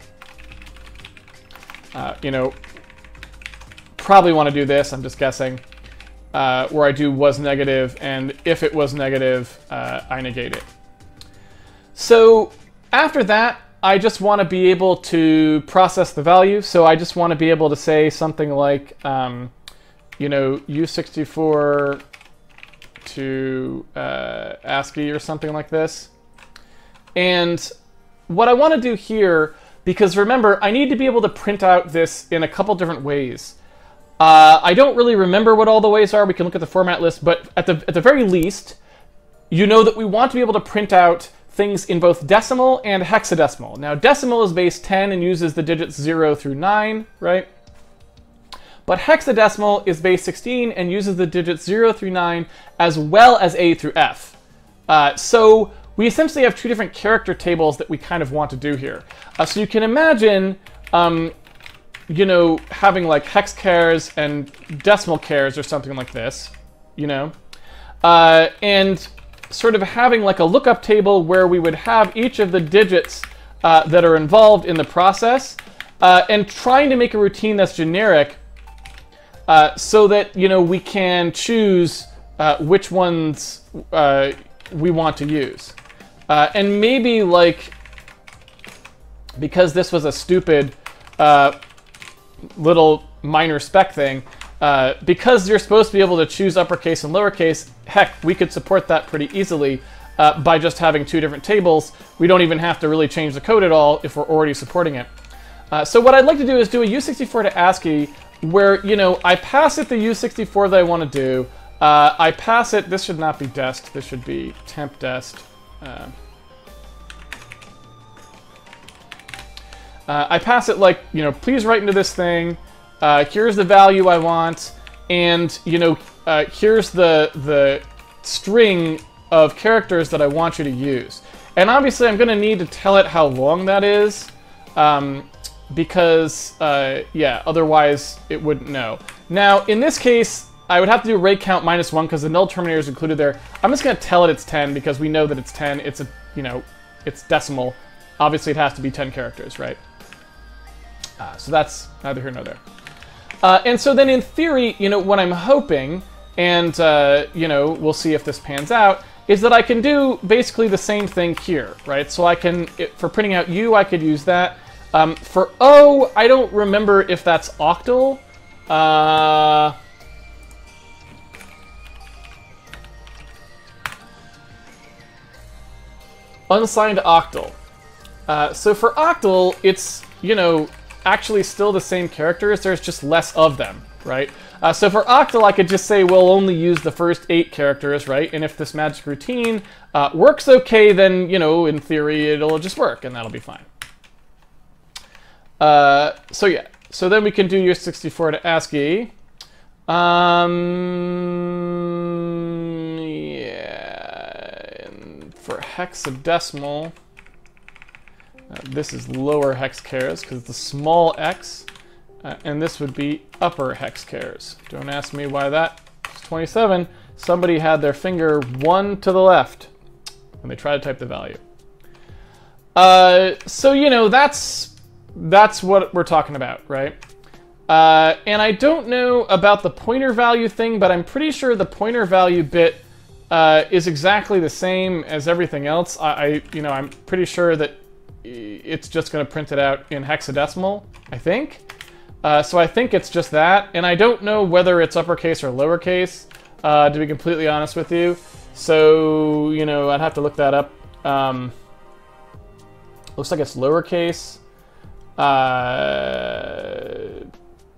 Uh, you know, probably want to do this, I'm just guessing, uh, where I do was negative, and if it was negative, uh, I negate it. So after that, I just want to be able to process the value. So I just want to be able to say something like, um, you know, U sixty-four to uh, ASCII or something like this. And what I want to do here, because remember, I need to be able to print out this in a couple different ways. Uh, I don't really remember what all the ways are. We can look at the format list, but at the, at the very least, you know that we want to be able to print out things in both decimal and hexadecimal. Now, decimal is base ten and uses the digits zero through nine, right? But hexadecimal is base sixteen and uses the digits zero through nine as well as A through F. Uh, so we essentially have two different character tables that we kind of want to do here. Uh, so you can imagine, um, you know, having like hex chars and decimal chars or something like this, you know? Uh, and sort of having like a lookup table where we would have each of the digits uh, that are involved in the process, uh, and trying to make a routine that's generic uh, so that, you know, we can choose uh, which ones uh, we want to use. Uh, and maybe like, because this was a stupid uh, little minor spec thing, Uh, because you're supposed to be able to choose uppercase and lowercase, heck, we could support that pretty easily uh, by just having two different tables. We don't even have to really change the code at all if we're already supporting it. Uh, so what I'd like to do is do a U sixty-four to ASCII where, you know, I pass it the U sixty-four that I want to do. Uh, I pass it, this should not be dest, this should be temp dest. Uh, uh, I pass it like, you know, please write into this thing. Uh, here's the value I want, and you know, uh, here's the the string of characters that I want you to use. And obviously, I'm going to need to tell it how long that is, um, because uh, yeah, otherwise it wouldn't know. Now, in this case, I would have to do array count minus one because the null terminator is included there. I'm just going to tell it it's ten because we know that it's ten. It's a you know, it's decimal. Obviously, it has to be ten characters, right? Uh, so that's neither here nor there. Uh, and so then in theory, you know, what I'm hoping, and, uh, you know, we'll see if this pans out, is that I can do basically the same thing here, right? So I can, for printing out U, I could use that. Um, for O, I don't remember if that's octal. Uh... Unsigned octal. Uh, so for octal, it's, you know, actually still the same characters, there's just less of them, right? Uh, so for octal, I could just say we'll only use the first eight characters, right? And if this magic routine uh, works okay, then, you know, in theory, it'll just work, and that'll be fine. Uh, so yeah, so then we can do U sixty-four to ASCII. Um, yeah, and for hexadecimal, uh, this is lower hex chars because it's the small x, uh, and this would be upper hex chars. Don't ask me why that. It's twenty-seven. Somebody had their finger one to the left when they tried to type the value. Uh, so you know that's that's what we're talking about, right? Uh, and I don't know about the pointer value thing, but I'm pretty sure the pointer value bit uh, is exactly the same as everything else. I, I, you know, I'm pretty sure that it's just going to print it out in hexadecimal, I think. Uh, so I think it's just that, and I don't know whether it's uppercase or lowercase, uh, to be completely honest with you. So, you know, I'd have to look that up. Um, looks like it's lowercase. Uh...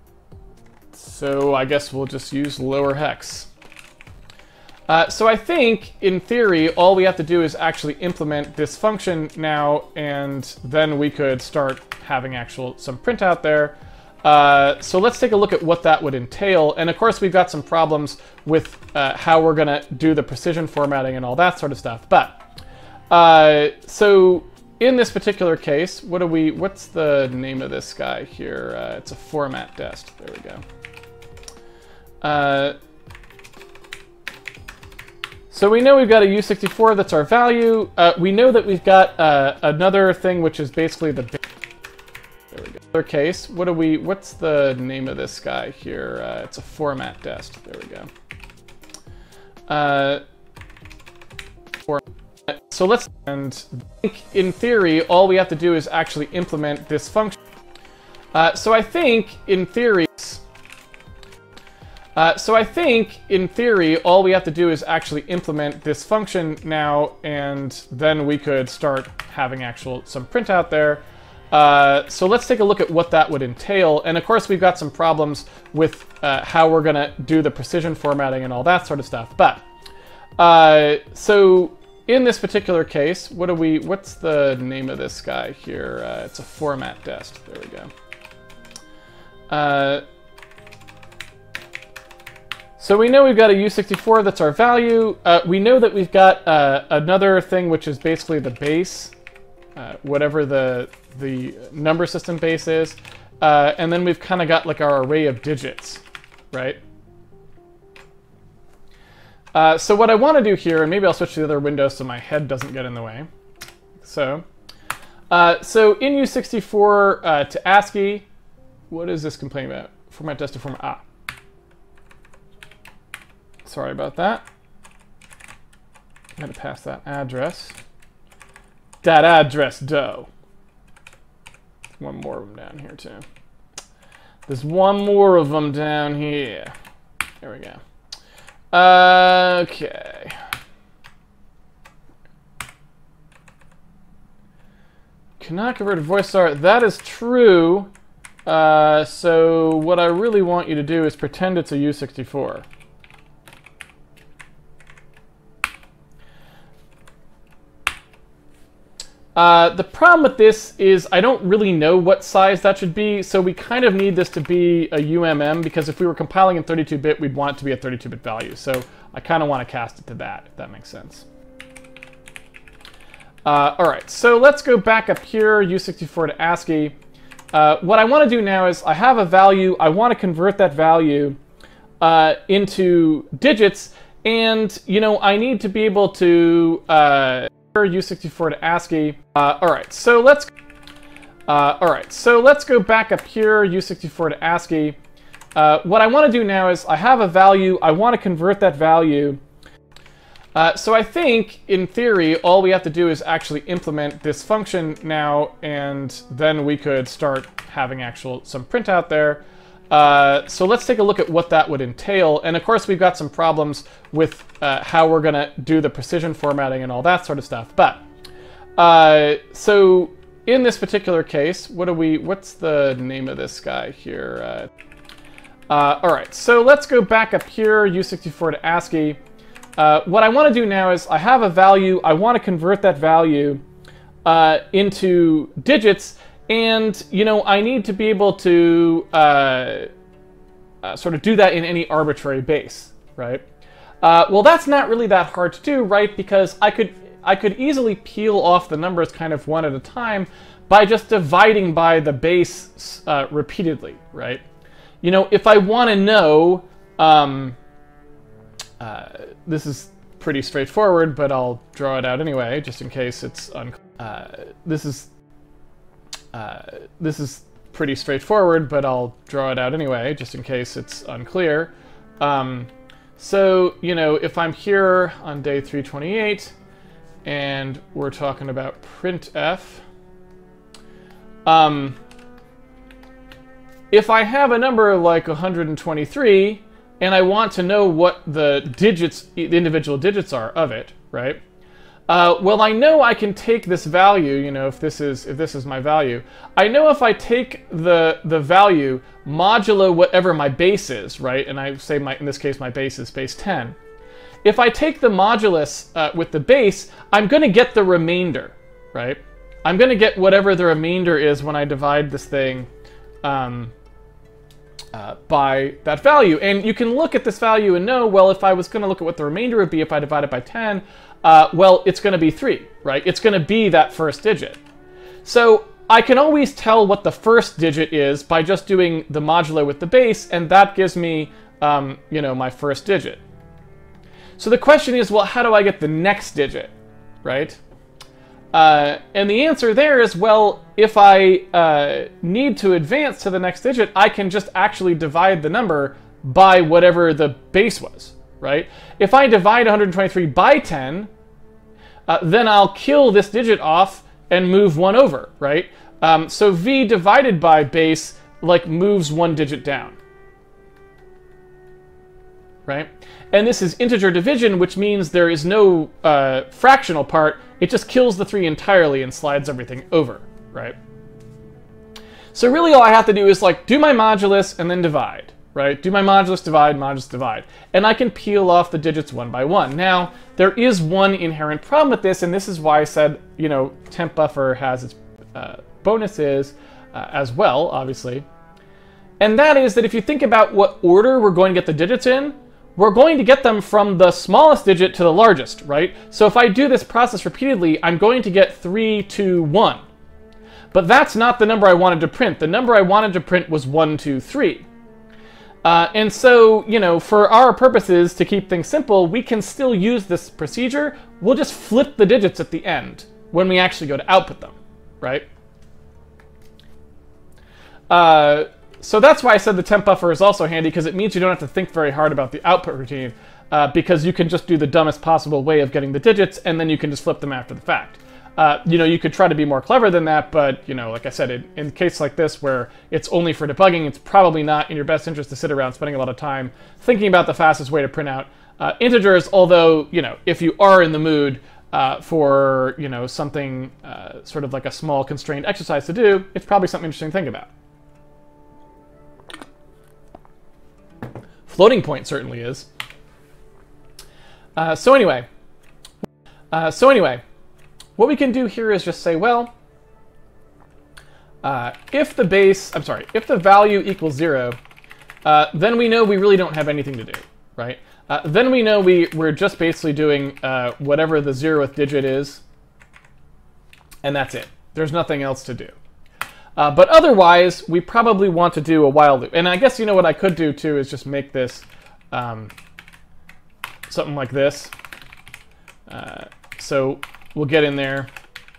So I guess we'll just use lower hex. Uh, so I think, in theory, all we have to do is actually implement this function now, and then we could start having actual some printout there. Uh, so let's take a look at what that would entail. And of course, we've got some problems with uh, how we're going to do the precision formatting and all that sort of stuff. But uh, so in this particular case, what do we? What's the name of this guy here? Uh, it's a format dest. There we go. Uh, so we know we've got a U sixty-four, that's our value. Uh, we know that we've got uh, another thing, which is basically the... There we go. Other case, what do we... What's the name of this guy here? Uh, it's a format dest. There we go. Uh, for, so let's... And in theory, all we have to do is actually implement this function. Uh, so I think, in theory... Uh, so I think, in theory, all we have to do is actually implement this function now, and then we could start having actual some printout there. Uh, so let's take a look at what that would entail. And of course, we've got some problems with uh, how we're going to do the precision formatting and all that sort of stuff. But uh, so in this particular case, what do we? What's the name of this guy here? Uh, it's a format dest. There we go. Uh, So we know we've got a U sixty-four, that's our value. Uh, we know that we've got uh, another thing, which is basically the base, uh, whatever the, the number system base is. Uh, and then we've kind of got like our array of digits, right? Uh, so what I want to do here, and maybe I'll switch to the other window so my head doesn't get in the way. So, uh, so in U sixty-four uh, to ASCII, what is this complaining about? Format dest to format, ah. Sorry about that. I'm going to pass that address. That address, dough. One more of them down here, too. There's one more of them down here. There we go. Okay. Cannot convert to voice art. That is true. Uh, so what I really want you to do is pretend it's a U sixty-four. Uh, the problem with this is I don't really know what size that should be, so we kind of need this to be a U M M, because if we were compiling in thirty-two bit, we'd want it to be a thirty-two bit value. So I kind of want to cast it to that, if that makes sense. Uh, all right, so let's go back up here, U sixty-four to ASCII. Uh, what I want to do now is I have a value. I want to convert that value uh, into digits, and you know I need to be able to... Uh, U sixty-four to ASCII. Uh, all right, so let's. Uh, all right, so let's go back up here. U sixty-four to ASCII. Uh, what I want to do now is I have a value. I want to convert that value Uh, so I think, in theory, all we have to do is actually implement this function now, and then we could start having actual some printout there. Uh, so let's take a look at what that would entail. And of course, we've got some problems with uh, how we're going to do the precision formatting and all that sort of stuff. But uh, so in this particular case, what do we? What's the name of this guy here? Uh, uh, all right. So let's go back up here, U sixty-four to ASCII. Uh, what I want to do now is I have a value. I want to convert that value uh, into digits. And, you know, I need to be able to uh, uh, sort of do that in any arbitrary base, right? Uh, well, that's not really that hard to do, right? Because I could, I could easily peel off the numbers kind of one at a time by just dividing by the base uh, repeatedly, right? You know, if I want to know... Um, Uh, this is pretty straightforward, but I'll draw it out anyway, just in case it's unclear. Uh, this is uh, this is pretty straightforward, but I'll draw it out anyway, just in case it's unclear. Um, so, you know, if I'm here on day three twenty-eight, and we're talking about printf, um, if I have a number like one hundred twenty-three, and I want to know what the digits, the individual digits are of it, right? Uh, well, I know I can take this value, you know, if this is if this is my value. I know if I take the the value modulo whatever my base is, right? And I say my in this case my base is base ten. If I take the modulus uh, with the base, I'm going to get the remainder, right? I'm going to get whatever the remainder is when I divide this thing. Um, Uh, by that value. And you can look at this value and know, well, if I was going to look at what the remainder would be if I divide it by ten, uh, well, it's going to be three, right? It's going to be that first digit. So I can always tell what the first digit is by just doing the modulo with the base, and that gives me, um, you know, my first digit. So the question is, well, how do I get the next digit, right? Uh, and the answer there is, well, if I uh, need to advance to the next digit, I can just actually divide the number by whatever the base was, right? If I divide one hundred twenty-three by ten, uh, then I'll kill this digit off and move one over, right? Um, so v divided by base, like, moves one digit down, right? And this is integer division, which means there is no uh, fractional part. It just kills the three entirely and slides everything over, right? So really all I have to do is like do my modulus and then divide, right? Do my modulus, divide, modulus, divide. And I can peel off the digits one by one. Now, there is one inherent problem with this, and this is why I said, you know, temp buffer has its uh, bonuses uh, as well, obviously. And that is that if you think about what order we're going to get the digits in, we're going to get them from the smallest digit to the largest, right? So if I do this process repeatedly, I'm going to get three, two, one. But that's not the number I wanted to print. The number I wanted to print was one, two, three. Uh, and so, you know, for our purposes, to keep things simple, we can still use this procedure. We'll just flip the digits at the end when we actually go to output them, right? Uh, So that's why I said the temp buffer is also handy, because it means you don't have to think very hard about the output routine, uh, because you can just do the dumbest possible way of getting the digits, and then you can just flip them after the fact. Uh, you know, you could try to be more clever than that, but, you know, like I said, in, in a case like this where it's only for debugging, it's probably not in your best interest to sit around spending a lot of time thinking about the fastest way to print out uh, integers, although, you know, if you are in the mood uh, for, you know, something uh, sort of like a small constrained exercise to do, it's probably something interesting to think about. Floating point certainly is. Uh, so anyway, uh, so anyway, what we can do here is just say, well, uh, if the base, I'm sorry, if the value equals zero, uh, then we know we really don't have anything to do, right? Uh, then we know we, we're just basically doing uh, whatever the zeroth digit is, and that's it. There's nothing else to do. Uh, but otherwise, we probably want to do a while loop. And I guess, you know, what I could do, too, is just make this um, something like this. Uh, so we'll get in there,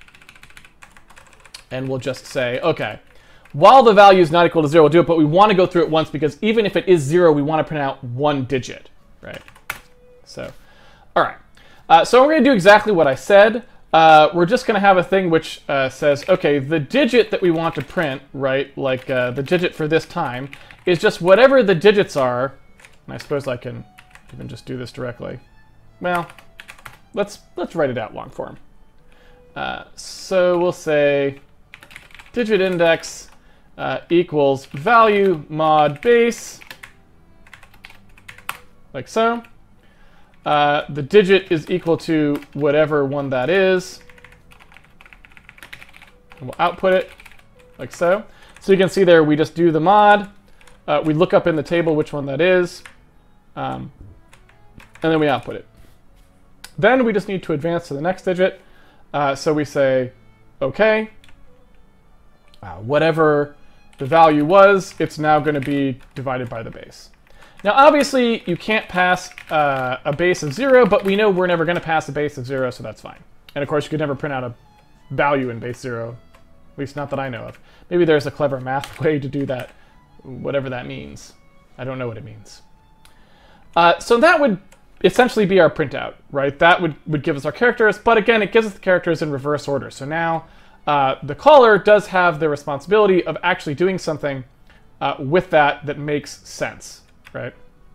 and we'll just say, OK, while the value is not equal to zero, we'll do it. But we want to go through it once, because even if it is zero, we want to print out one digit, right? So, all right. Uh, so we're going to do exactly what I said. Uh, we're just going to have a thing which uh, says, okay, the digit that we want to print, right, like uh, the digit for this time, is just whatever the digits are. And I suppose I can even just do this directly. Well, let's let's write it out long form. Uh, so we'll say digit index uh, equals value mod base, like so. Uh, the digit is equal to whatever one that is. And we'll output it like so. So you can see there we just do the mod. Uh, we look up in the table which one that is. Um, and then we output it. Then we just need to advance to the next digit. Uh, so we say, OK. Uh, whatever the value was, it's now going to be divided by the base. Now, obviously, you can't pass uh, a base of zero, but we know we're never going to pass a base of zero, so that's fine. And of course, you could never print out a value in base zero, at least not that I know of. Maybe there's a clever math way to do that, whatever that means. I don't know what it means. Uh, so that would essentially be our printout, right? That would, would give us our characters, but again, it gives us the characters in reverse order. So now uh, the caller does have the responsibility of actually doing something uh, with that that makes sense. Right.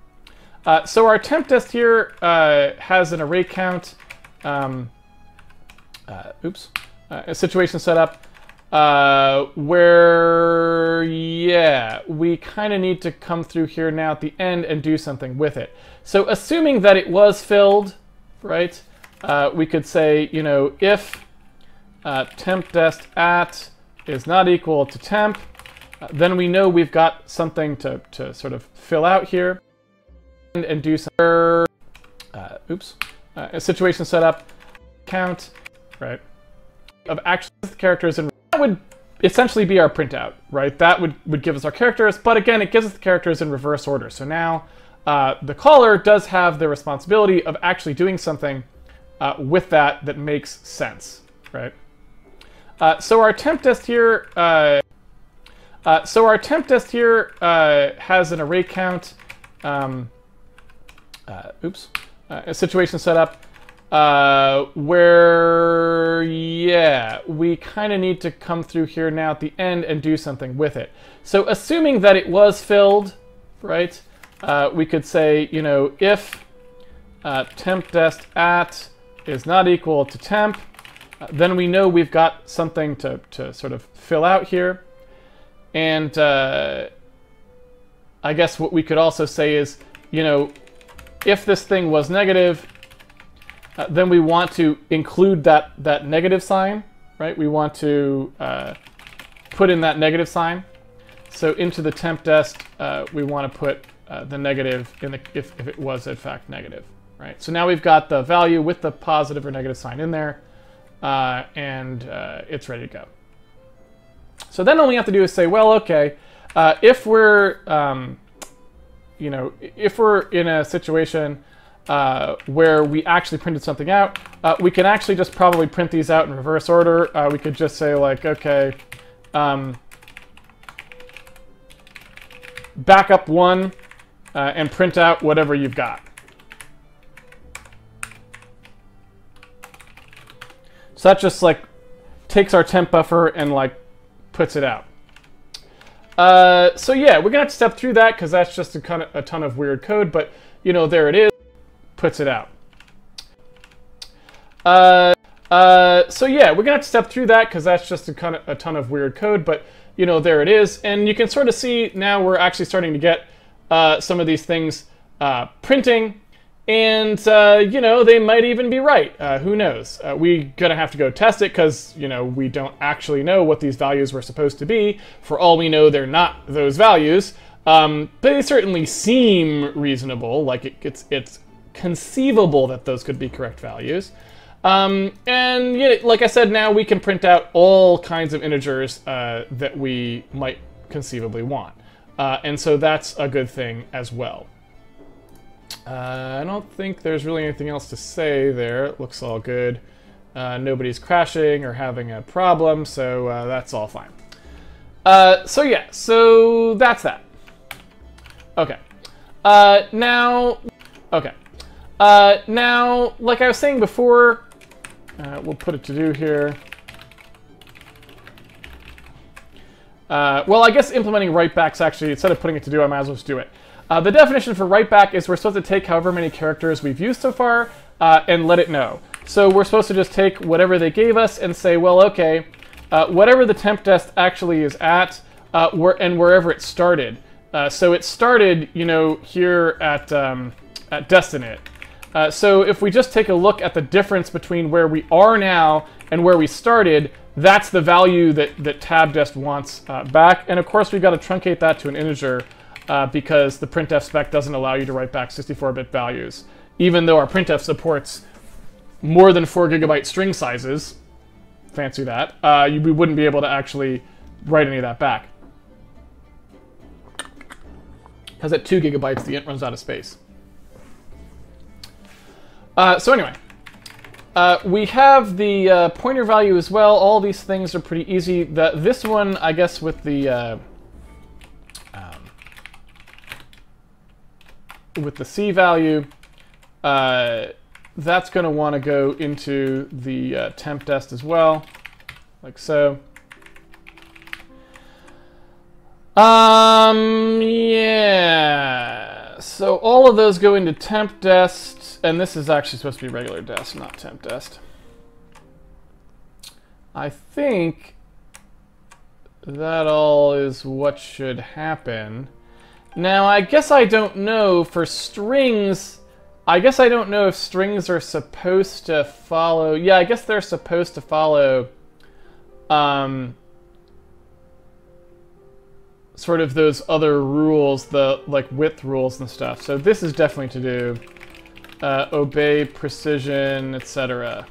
Uh, so our temp test here uh, has an array count. Um, uh, oops. Uh, a situation setup uh, where, yeah, we kind of need to come through here now at the end and do something with it. So assuming that it was filled, right, uh, we could say, you know, if uh, temp test at is not equal to temp, Uh, then we know we've got something to, to sort of fill out here and, and do some, uh, oops, uh, a situation setup count, right, of actually the characters, and that would essentially be our printout, right? That would, would give us our characters, but again, it gives us the characters in reverse order. So now uh, the caller does have the responsibility of actually doing something uh, with that that makes sense, right? Uh, so our temp test here, uh, Uh, so our temp test here uh, has an array count. Um, uh, oops. Uh, a situation setup uh, where, yeah, we kind of need to come through here now at the end and do something with it. So assuming that it was filled, right, uh, we could say, you know, if uh, temp test at is not equal to temp, uh, then we know we've got something to, to sort of fill out here. And uh, I guess what we could also say is, you know, if this thing was negative, uh, then we want to include that, that negative sign, right? We want to uh, put in that negative sign. So into the temp test, uh, we want to put uh, the negative in the, if, if it was in fact negative, right? So now we've got the value with the positive or negative sign in there, uh, and uh, it's ready to go. So then all we have to do is say, well, okay, uh, if we're, um, you know, if we're in a situation uh, where we actually printed something out, uh, we can actually just probably print these out in reverse order. Uh, we could just say like, okay, um, back up one uh, and print out whatever you've got. So that just like takes our temp buffer and like puts it out. Uh, so yeah, we're gonna have to step through that because that's just a, kind of, a ton of weird code, but you know, there it is, puts it out. Uh, uh, so yeah, we're gonna have to step through that because that's just a, kind of, a ton of weird code, but you know, there it is. And you can sort of see now we're actually starting to get uh, some of these things uh, printing. And, uh, you know, they might even be right. Uh, who knows? Uh, we're going to have to go test it because, you know, we don't actually know what these values were supposed to be. For all we know, they're not those values. Um, but they certainly seem reasonable. Like, it, it's, it's conceivable that those could be correct values. Um, and, you know, like I said, now we can print out all kinds of integers uh, that we might conceivably want. Uh, and so that's a good thing as well. Uh, I don't think there's really anything else to say there. It looks all good. Uh, nobody's crashing or having a problem, so uh, that's all fine. Uh, so yeah, so that's that. Okay. Uh, now, okay. Uh, now, like I was saying before, uh, we'll put a to-do here. Uh, well, I guess implementing writebacks actually, instead of putting it to do, I might as well just do it. Uh, the definition for writeback is we're supposed to take however many characters we've used so far uh, and let it know. So we're supposed to just take whatever they gave us and say, well, okay, uh, whatever the temp dest actually is at, uh, where, and wherever it started. Uh, so it started, you know, here at, um, at destinate. Uh, so if we just take a look at the difference between where we are now and where we started, that's the value that, that tabdest wants uh, back. And of course, we've got to truncate that to an integer uh, because the printf spec doesn't allow you to write back sixty-four bit values. Even though our printf supports more than four gigabyte string sizes, fancy that, uh, you, we wouldn't be able to actually write any of that back. Because at two gigabytes, the int runs out of space. Uh, so anyway, uh, we have the uh, pointer value as well. All these things are pretty easy. The, this one, I guess, with the uh, um, with the C value, uh, that's going to want to go into the uh, temp dest as well, like so. Um, yeah. So all of those go into temp dest, and this is actually supposed to be regular dest, not temp dest. I think that all is what should happen. Now, I guess I don't know for strings. I guess I don't know if strings are supposed to follow. Yeah, I guess they're supposed to follow um, sort of those other rules, the like width rules and stuff. So this is definitely to do. Uh, obey precision, et cetera.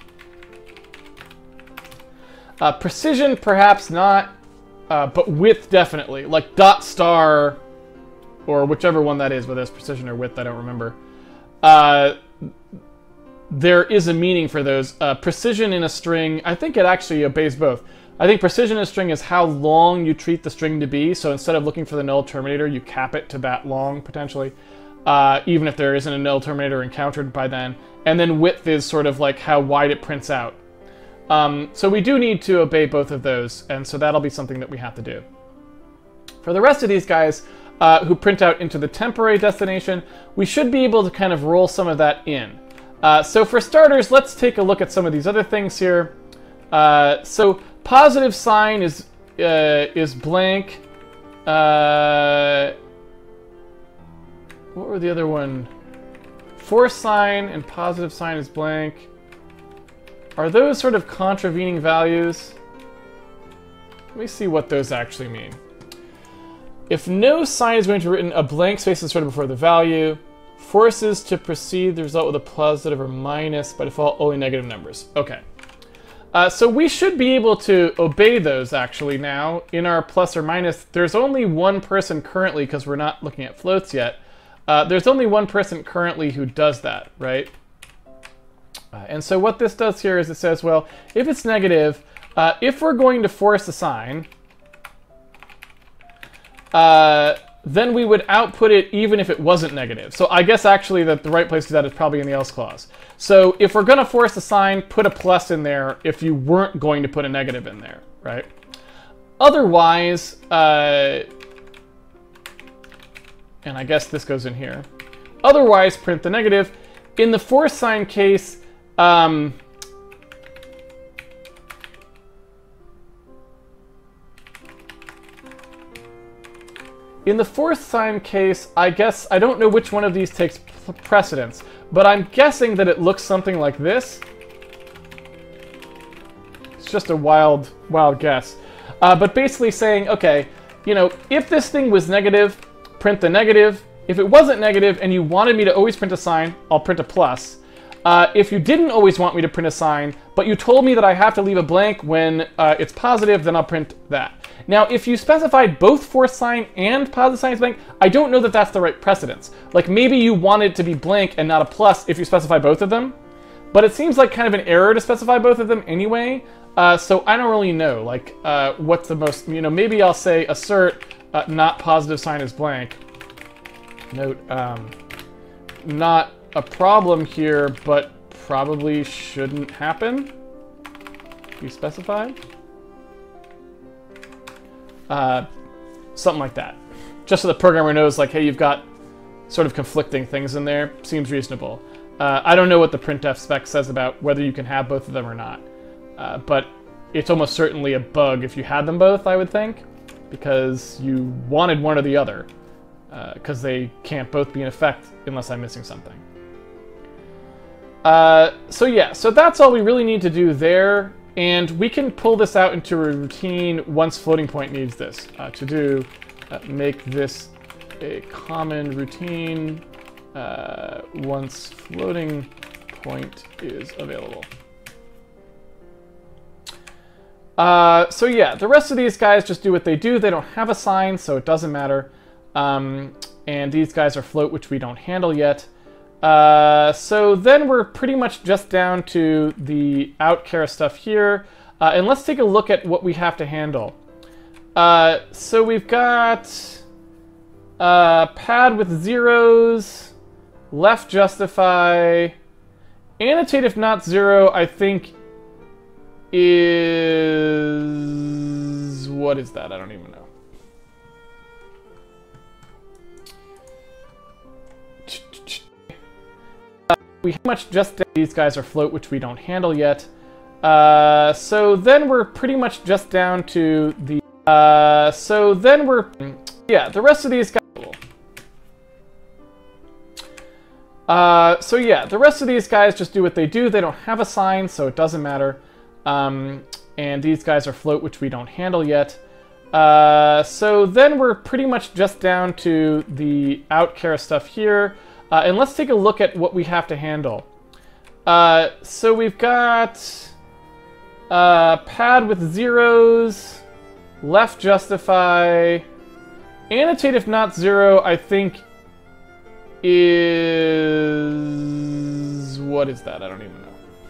Uh, precision, perhaps not, uh, but width definitely. Like dot star, or whichever one that is, whether it's precision or width, I don't remember. Uh, there is a meaning for those. Uh, precision in a string, I think it actually obeys both. I think precision in a string is how long you treat the string to be. So instead of looking for the null terminator, you cap it to that long, potentially. Uh, even if there isn't a null terminator encountered by then. And then width is sort of like how wide it prints out. Um, so we do need to obey both of those, and so that'll be something that we have to do. For the rest of these guys uh, who print out into the temporary destination, we should be able to kind of roll some of that in. Uh, so for starters, let's take a look at some of these other things here. Uh, so positive sign is, uh, is blank. Uh, What were the other one? Force sign and positive sign is blank. Are those sort of contravening values? Let me see what those actually mean. If no sign is going to be written, a blank space is sort of before the value. Forces to proceed the result with a positive or minus, by default only negative numbers. Okay. Uh, so we should be able to obey those actually now in our plus or minus. There's only one person currently, because we're not looking at floats yet. Uh, there's only one person currently who does that, right? Uh, and so what this does here is it says, well, if it's negative, uh, if we're going to force a sign, uh, then we would output it even if it wasn't negative. So I guess actually that the right place to do that is probably in the else clause. So if we're going to force a sign, put a plus in there if you weren't going to put a negative in there, right? Otherwise, uh, and I guess this goes in here. Otherwise, print the negative. In the force sign case, um, in the force sign case, I guess, I don't know which one of these takes precedence, but I'm guessing that it looks something like this. It's just a wild, wild guess. Uh, but basically saying, okay, you know, if this thing was negative, print the negative. If it wasn't negative and you wanted me to always print a sign, I'll print a plus. Uh, if you didn't always want me to print a sign, but you told me that I have to leave a blank when uh, it's positive, then I'll print that. Now, if you specified both force sign and positive sign as blank, I don't know that that's the right precedence. Like maybe you want it to be blank and not a plus if you specify both of them, but it seems like kind of an error to specify both of them anyway. Uh, so I don't really know, like uh, what's the most, you know, maybe I'll say assert uh, not positive sign is blank. Note, um, not a problem here, but probably shouldn't happen. Be specified. Uh, something like that. Just so the programmer knows, like, hey, you've got sort of conflicting things in there. Seems reasonable. Uh, I don't know what the printf spec says about whether you can have both of them or not. Uh, but it's almost certainly a bug if you had them both, I would think, because you wanted one or the other, because uh, they can't both be in effect unless I'm missing something. Uh, so yeah, so that's all we really need to do there, and we can pull this out into a routine once floating point needs this. Uh, to do, uh, make this a common routine uh, once floating point is available. Uh, so yeah, the rest of these guys just do what they do. They don't have a sign, so it doesn't matter. Um, and these guys are float, which we don't handle yet. Uh, so then we're pretty much just down to the outchar stuff here. Uh, and let's take a look at what we have to handle. Uh, so we've got uh, pad with zeros, left justify, annotate if not zero, I think is... what is that? I don't even know. We pretty much just, these guys are float, which we don't handle yet. Uh, so then we're pretty much just down to the, uh, so then we're, yeah, the rest of these guys, uh, so yeah, the rest of these guys just do what they do. They don't have a sign, so it doesn't matter. Um, and these guys are float, which we don't handle yet. Uh, so then we're pretty much just down to the outchar stuff here. Uh, and let's take a look at what we have to handle. Uh, so we've got uh, pad with zeros, left justify, annotate if not zero, I think is... what is that? I don't even know.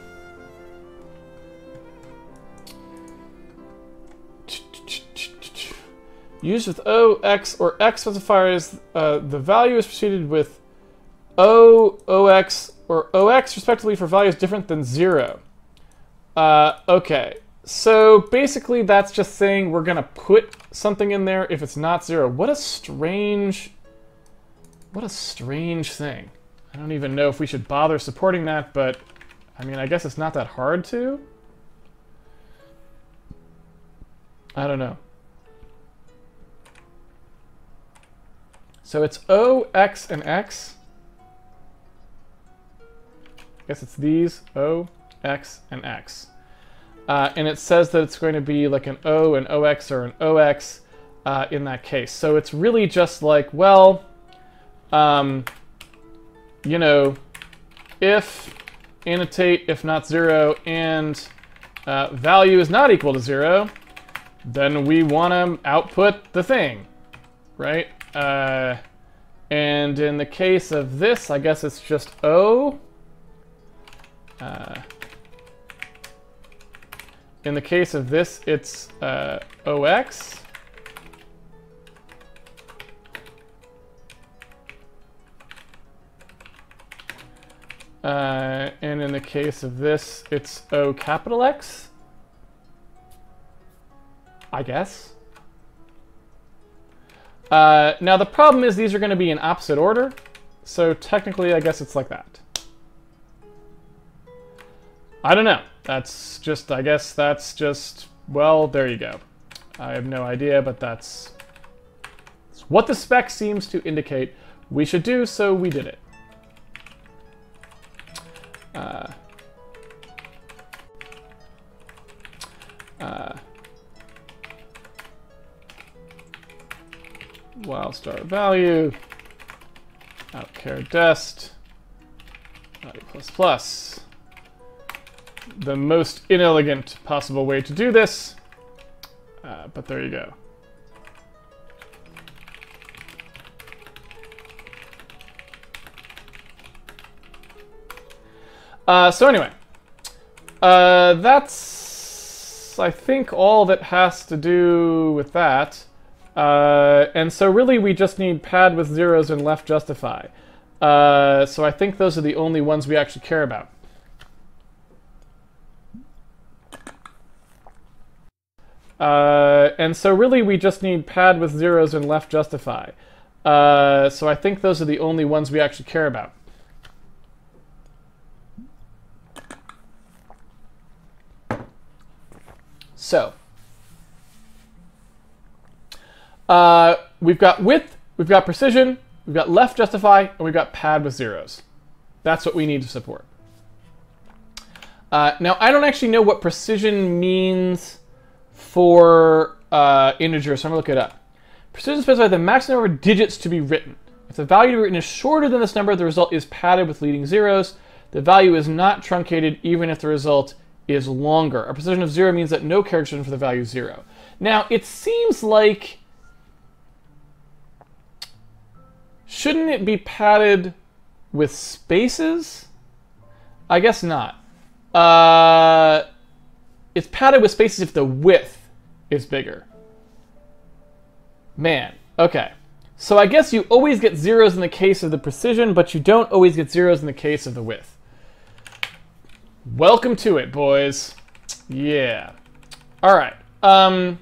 Used with O, X, or X specifiers, uh, the value is preceded with O, O X, or O X, respectively, for values different than zero. Uh, okay, so basically that's just saying we're going to put something in there if it's not zero. What a strange, what a strange thing. I don't even know if we should bother supporting that, but I mean, I guess it's not that hard to. I don't know. So it's O, X, and X. I guess it's these, O, X, and X. Uh, and it says that it's going to be like an O, an O X, or an O X uh, in that case. So it's really just like, well, um, you know, if annotate, if not zero, and uh, value is not equal to zero, then we want to output the thing, right? Uh, and in the case of this, I guess it's just O. Uh, in the case of this, it's uh, O X. Uh, and in the case of this, it's O capital X, I guess. Uh, now the problem is these are going to be in opposite order, so technically I guess it's like that. I don't know. That's just, I guess that's just, well, there you go. I have no idea, but that's, that's what the spec seems to indicate we should do, so we did it. Uh, uh, while star value, outchar dest, value plus plus. The most inelegant possible way to do this, uh, but there you go. Uh, so anyway, uh, that's, I think, all that has to do with that. Uh, and so really we just need pad with zeros and left justify. Uh, so I think those are the only ones we actually care about. Uh, and so really we just need pad with zeros and left justify. Uh, so I think those are the only ones we actually care about. So uh, we've got width, we've got precision, we've got left justify, and we've got pad with zeros. That's what we need to support. Uh, now, I don't actually know what precision means for uh, integers, so I'm going to look it up. Precision specifies the maximum number of digits to be written. If the value to be written is shorter than this number, the result is padded with leading zeros. The value is not truncated even if the result is longer. A precision of zero means that no character for the value zero. Now, it seems like... shouldn't it be padded with spaces? I guess not. Uh, it's padded with spaces if the width is bigger. Man, okay. So I guess you always get zeros in the case of the precision, but you don't always get zeros in the case of the width. Welcome to it, boys. Yeah. All right. Um,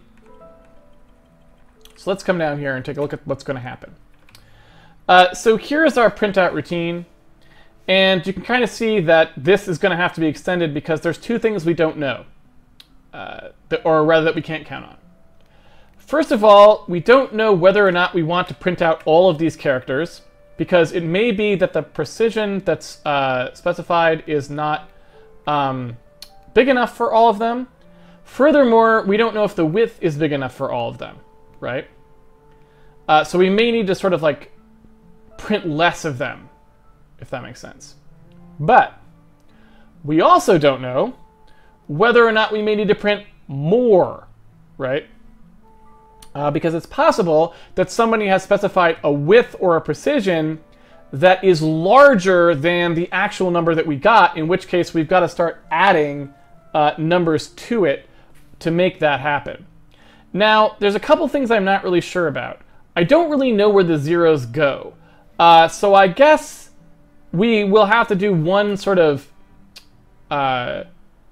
so let's come down here and take a look at what's going to happen. Uh, so here's our printout routine. And you can kind of see that this is going to have to be extended because there's two things we don't know. Uh, that, or rather that we can't count on. First of all, we don't know whether or not we want to print out all of these characters, because it may be that the precision that's uh, specified is not um, big enough for all of them. Furthermore, we don't know if the width is big enough for all of them, right? Uh, so we may need to sort of like print less of them, if that makes sense. But we also don't know whether or not we may need to print more, right? Uh, because it's possible that somebody has specified a width or a precision that is larger than the actual number that we got, in which case we've got to start adding uh, numbers to it to make that happen. Now, there's a couple things I'm not really sure about. I don't really know where the zeros go. Uh, so I guess we will have to do one sort of, uh,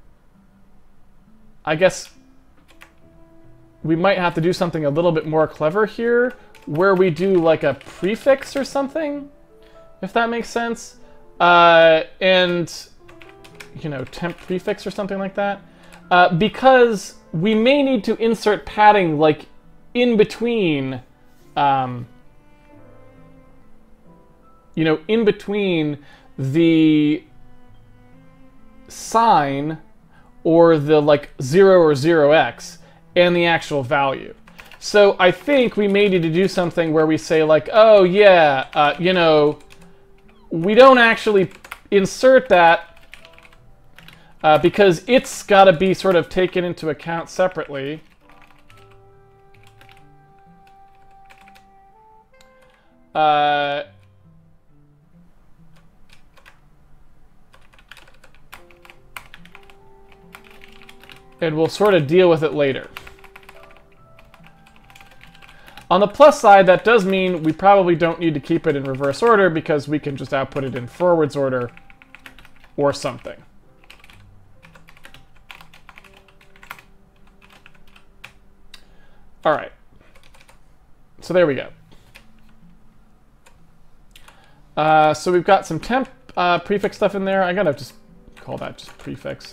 I guess we might have to do something a little bit more clever here, where we do like a prefix or something, if that makes sense. Uh, and, you know, temp prefix or something like that. Uh, because we may need to insert padding like in between, um, you know, in between the sign or the like zero or zero x and the actual value. So I think we may need to do something where we say like, oh yeah, uh, you know, we don't actually insert that uh, because it's got to be sort of taken into account separately. Uh, and we'll sort of deal with it later. On the plus side, that does mean we probably don't need to keep it in reverse order because we can just output it in forwards order or something. All right. So there we go. Uh, so we've got some temp uh, prefix stuff in there. I gotta just call that just prefix.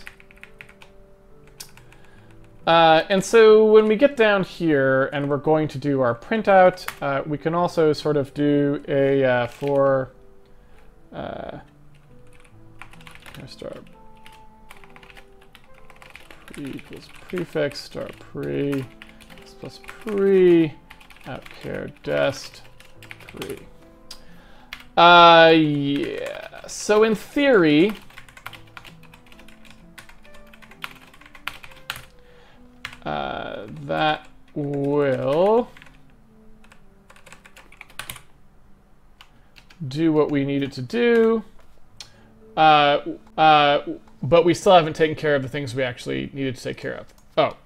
Uh, and so when we get down here and we're going to do our printout, uh, we can also sort of do a uh, for uh, star pre equals prefix star pre plus pre outchar dest pre. Uh, yeah. So in theory, Uh, that will do what we need it to do, uh, uh, but we still haven't taken care of the things we actually needed to take care of. Oh.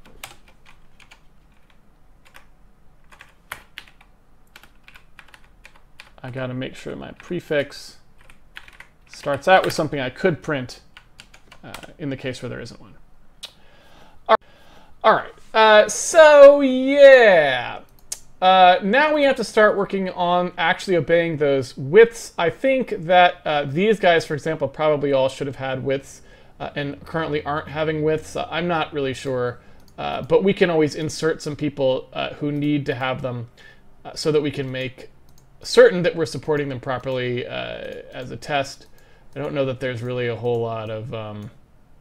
I got to make sure my prefix starts out with something I could print uh, in the case where there isn't one. All right. All right. Uh, so, yeah. Uh, now we have to start working on actually obeying those widths. I think that uh, these guys, for example, probably all should have had widths uh, and currently aren't having widths. Uh, I'm not really sure, uh, but we can always insert some people uh, who need to have them uh, so that we can make certain that we're supporting them properly uh, as a test. I don't know that there's really a whole lot of um,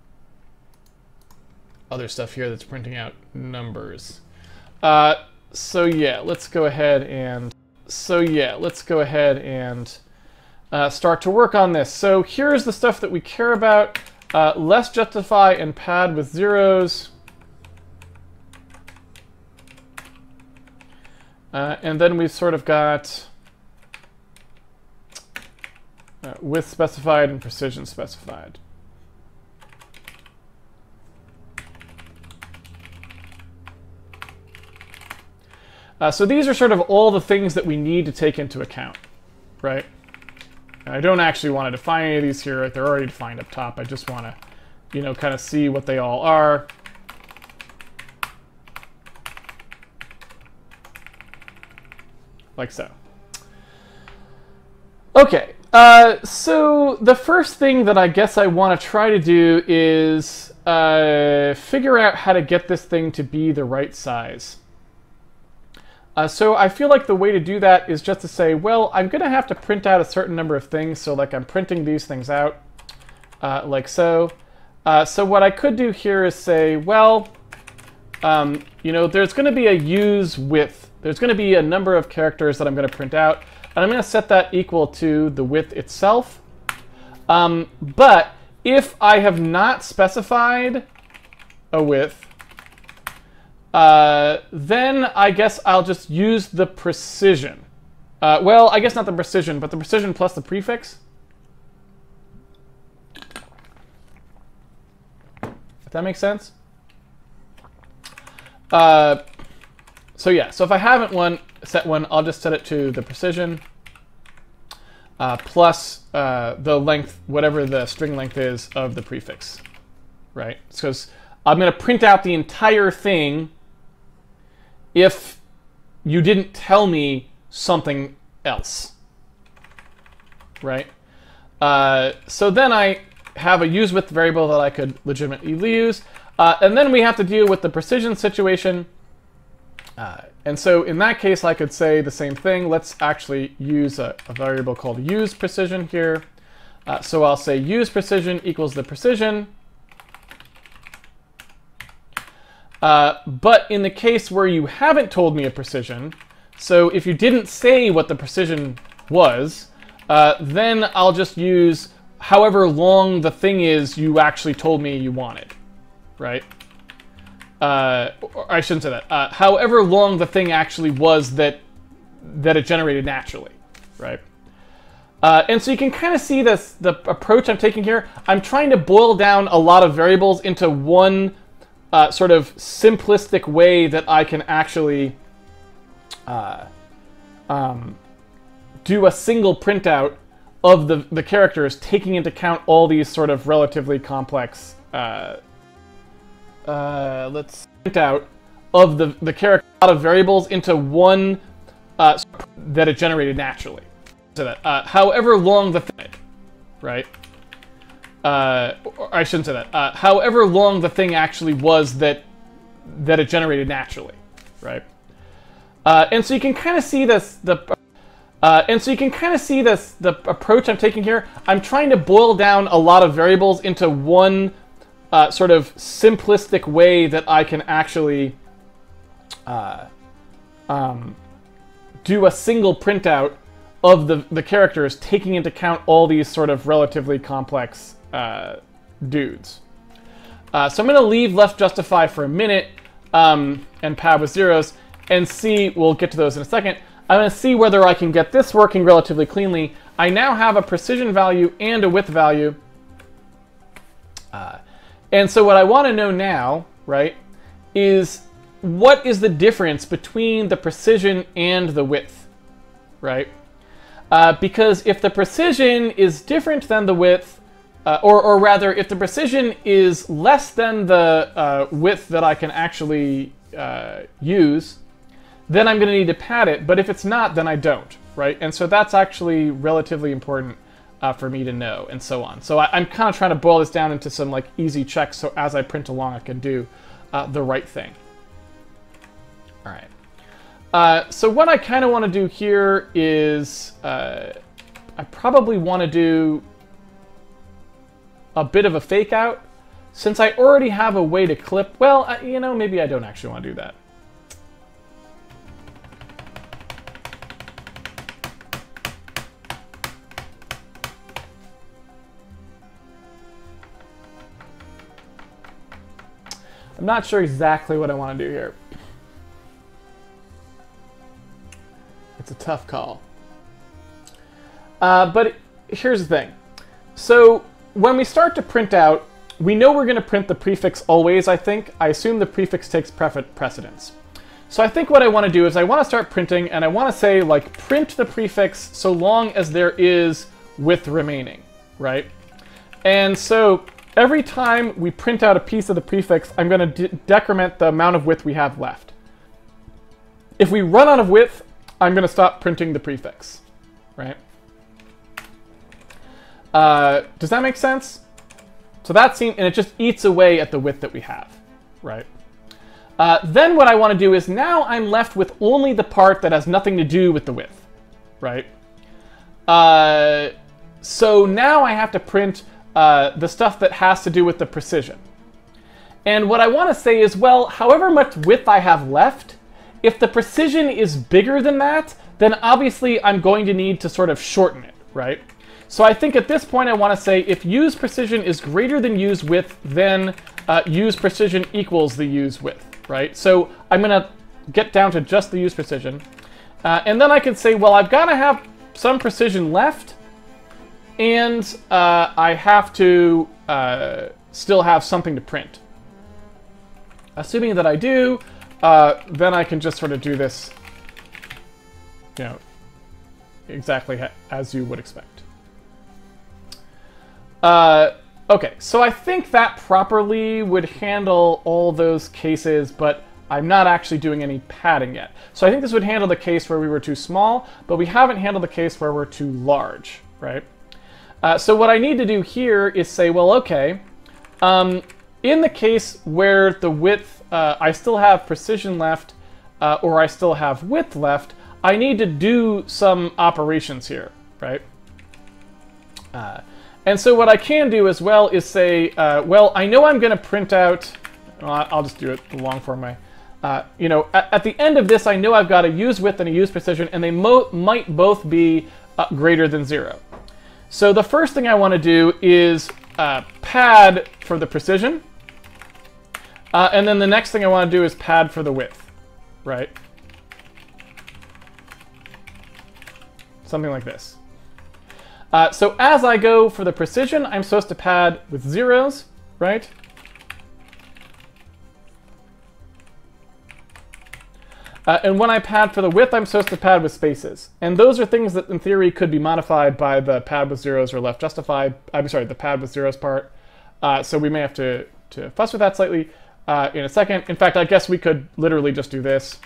other stuff here that's printing out numbers. Uh, So yeah, let's go ahead and so yeah, let's go ahead and uh, start to work on this. So here's the stuff that we care about: uh, less justify and pad with zeros, uh, and then we've sort of got uh, width specified and precision specified. Uh, so these are sort of all the things that we need to take into account, right? And I don't actually want to define any of these here. They're already defined up top. I just want to, you know, kind of see what they all are. Like so. Okay, uh, so the first thing that I guess I want to try to do is uh, figure out how to get this thing to be the right size. Uh, so I feel like the way to do that is just to say, well, I'm going to have to print out a certain number of things. So like I'm printing these things out uh, like so. Uh, so what I could do here is say, well, um, you know, there's going to be a use width. There's going to be a number of characters that I'm going to print out. And I'm going to set that equal to the width itself. Um, but if I have not specified a width, Uh, then I guess I'll just use the precision. Uh, well, I guess not the precision, but the precision plus the prefix. If that makes sense. Uh, so yeah, so if I haven't one set one, I'll just set it to the precision uh, plus uh, the length, whatever the string length is of the prefix, right? Because I'm going to print out the entire thing if you didn't tell me something else, right? Uh, so then I have a use width variable that I could legitimately use. Uh, and then we have to deal with the precision situation. Uh, and so in that case, I could say the same thing. Let's actually use a, a variable called use precision here. Uh, so I'll say use precision equals the precision. Uh, but in the case where you haven't told me a precision, so if you didn't say what the precision was, uh, then I'll just use however long the thing is you actually told me you wanted, right? Uh, or I shouldn't say that. Uh, however long the thing actually was that that it generated naturally, right? Uh, and so you can kind of see this, the approach I'm taking here. I'm trying to boil down a lot of variables into one Uh, sort of simplistic way that I can actually uh, um, do a single printout of the, the characters, taking into account all these sort of relatively complex, uh, uh, let's print out of the, the character, a lot of variables into one uh, that it generated naturally. So that, uh, however long the thing, right? Uh, or I shouldn't say that. Uh, however long the thing actually was that that it generated naturally, right? Uh, and so you can kind of see this. The uh, and so you can kind of see this. The approach I'm taking here. I'm trying to boil down a lot of variables into one uh, sort of simplistic way that I can actually uh, um, do a single printout of the the characters, taking into account all these sort of relatively complex Uh, dudes. Uh, so I'm going to leave left justify for a minute um, and pad with zeros and see, we'll get to those in a second. I'm going to see whether I can get this working relatively cleanly. I now have a precision value and a width value. Uh, and so what I want to know now, right, is what is the difference between the precision and the width, right? Uh, because if the precision is different than the width, uh, or, or rather, if the precision is less than the uh, width that I can actually uh, use, then I'm going to need to pad it. But if it's not, then I don't, right? And so that's actually relatively important uh, for me to know, and so on. So I, I'm kind of trying to boil this down into some like easy checks, so as I print along, I can do uh, the right thing. All right. Uh, so what I kind of want to do here is uh, I probably want to do a bit of a fake out. Since I already have a way to clip, well, I, you know, maybe I don't actually want to do that. I'm not sure exactly what I want to do here. It's a tough call. Uh, but here's the thing. So when we start to print out, we know we're going to print the prefix always, I think. I assume the prefix takes precedence. So I think what I want to do is I want to start printing, and I want to say, like, print the prefix so long as there is width remaining, right? And so every time we print out a piece of the prefix, I'm going to de decrement the amount of width we have left. If we run out of width, I'm going to stop printing the prefix, right? Uh, does that make sense? So that seems, and it just eats away at the width that we have, right? Uh, then what I want to do is now I'm left with only the part that has nothing to do with the width, right? Uh, so now I have to print uh, the stuff that has to do with the precision. And what I want to say is, well, however much width I have left, if the precision is bigger than that, then obviously I'm going to need to sort of shorten it, right? So I think at this point I want to say if use precision is greater than use width, then uh, use precision equals the use width, right? So I'm going to get down to just the use precision. Uh, and then I can say, well, I've got to have some precision left, and uh, I have to uh, still have something to print. Assuming that I do, Uh, then I can just sort of do this, you know, exactly ha as you would expect. Uh, okay, so I think that properly would handle all those cases, but I'm not actually doing any padding yet. So I think this would handle the case where we were too small, but we haven't handled the case where we're too large, right? Uh, so what I need to do here is say, well, okay, um, in the case where the width, uh, I still have precision left, uh, or I still have width left, I need to do some operations here, right? Uh, and so what I can do as well is say, uh, well, I know I'm going to print out, well, I'll just do it the long form. My, uh, you know, at, at the end of this, I know I've got a use width and a use precision, and they mo might both be uh, greater than zero. So the first thing I want to do is uh, pad for the precision. Uh, and then the next thing I want to do is pad for the width, right? Something like this. Uh, so as I go for the precision, I'm supposed to pad with zeros, right? Uh, and when I pad for the width, I'm supposed to pad with spaces. And those are things that, in theory, could be modified by the pad with zeros or left justified. I'm sorry, the pad with zeros part. Uh, so we may have to, to fuss with that slightly uh, in a second. In fact, I guess we could literally just do this,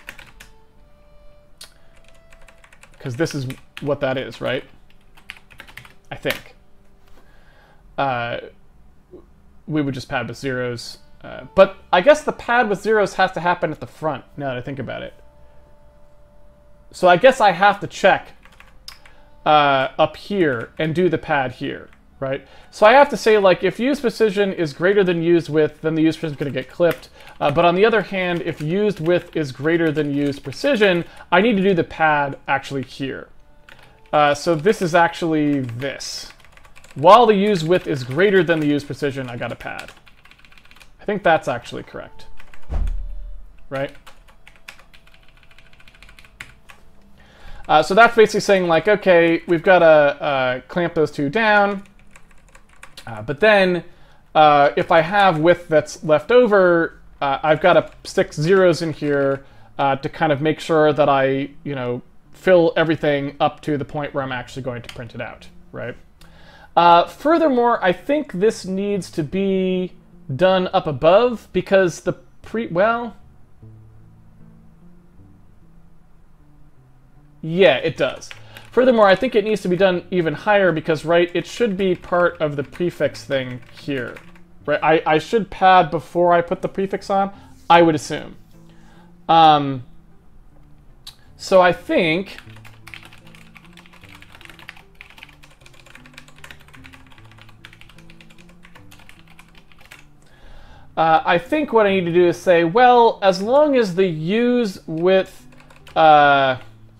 because this is what that is, right? I think. Uh, we would just pad with zeros. Uh, but I guess the pad with zeros has to happen at the front, now that I think about it. So I guess I have to check uh, up here and do the pad here, right? So I have to say, like, if use precision is greater than used width, then the use precision is going to get clipped. Uh, but on the other hand, if used width is greater than used precision, I need to do the pad actually here. Uh, so this is actually this. While the used width is greater than the used precision, I got a pad. I think that's actually correct, right? Uh, so that's basically saying, like, okay, we've got to uh, clamp those two down. Uh, but then uh, if I have width that's left over, uh, I've got to stick zeros in here uh, to kind of make sure that I, you know, fill everything up to the point where I'm actually going to print it out, right? Uh, furthermore, I think this needs to be done up above because the pre, well, yeah, it does. Furthermore, I think it needs to be done even higher because, right, it should be part of the prefix thing here, right? I, I should pad before I put the prefix on, I would assume. Um, so I think uh, I think what I need to do is say, well, as long as the use width uh,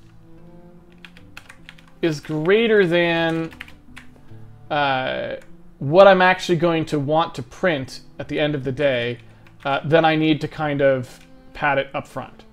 is greater than uh, what I'm actually going to want to print at the end of the day, uh, then I need to kind of pad it up front.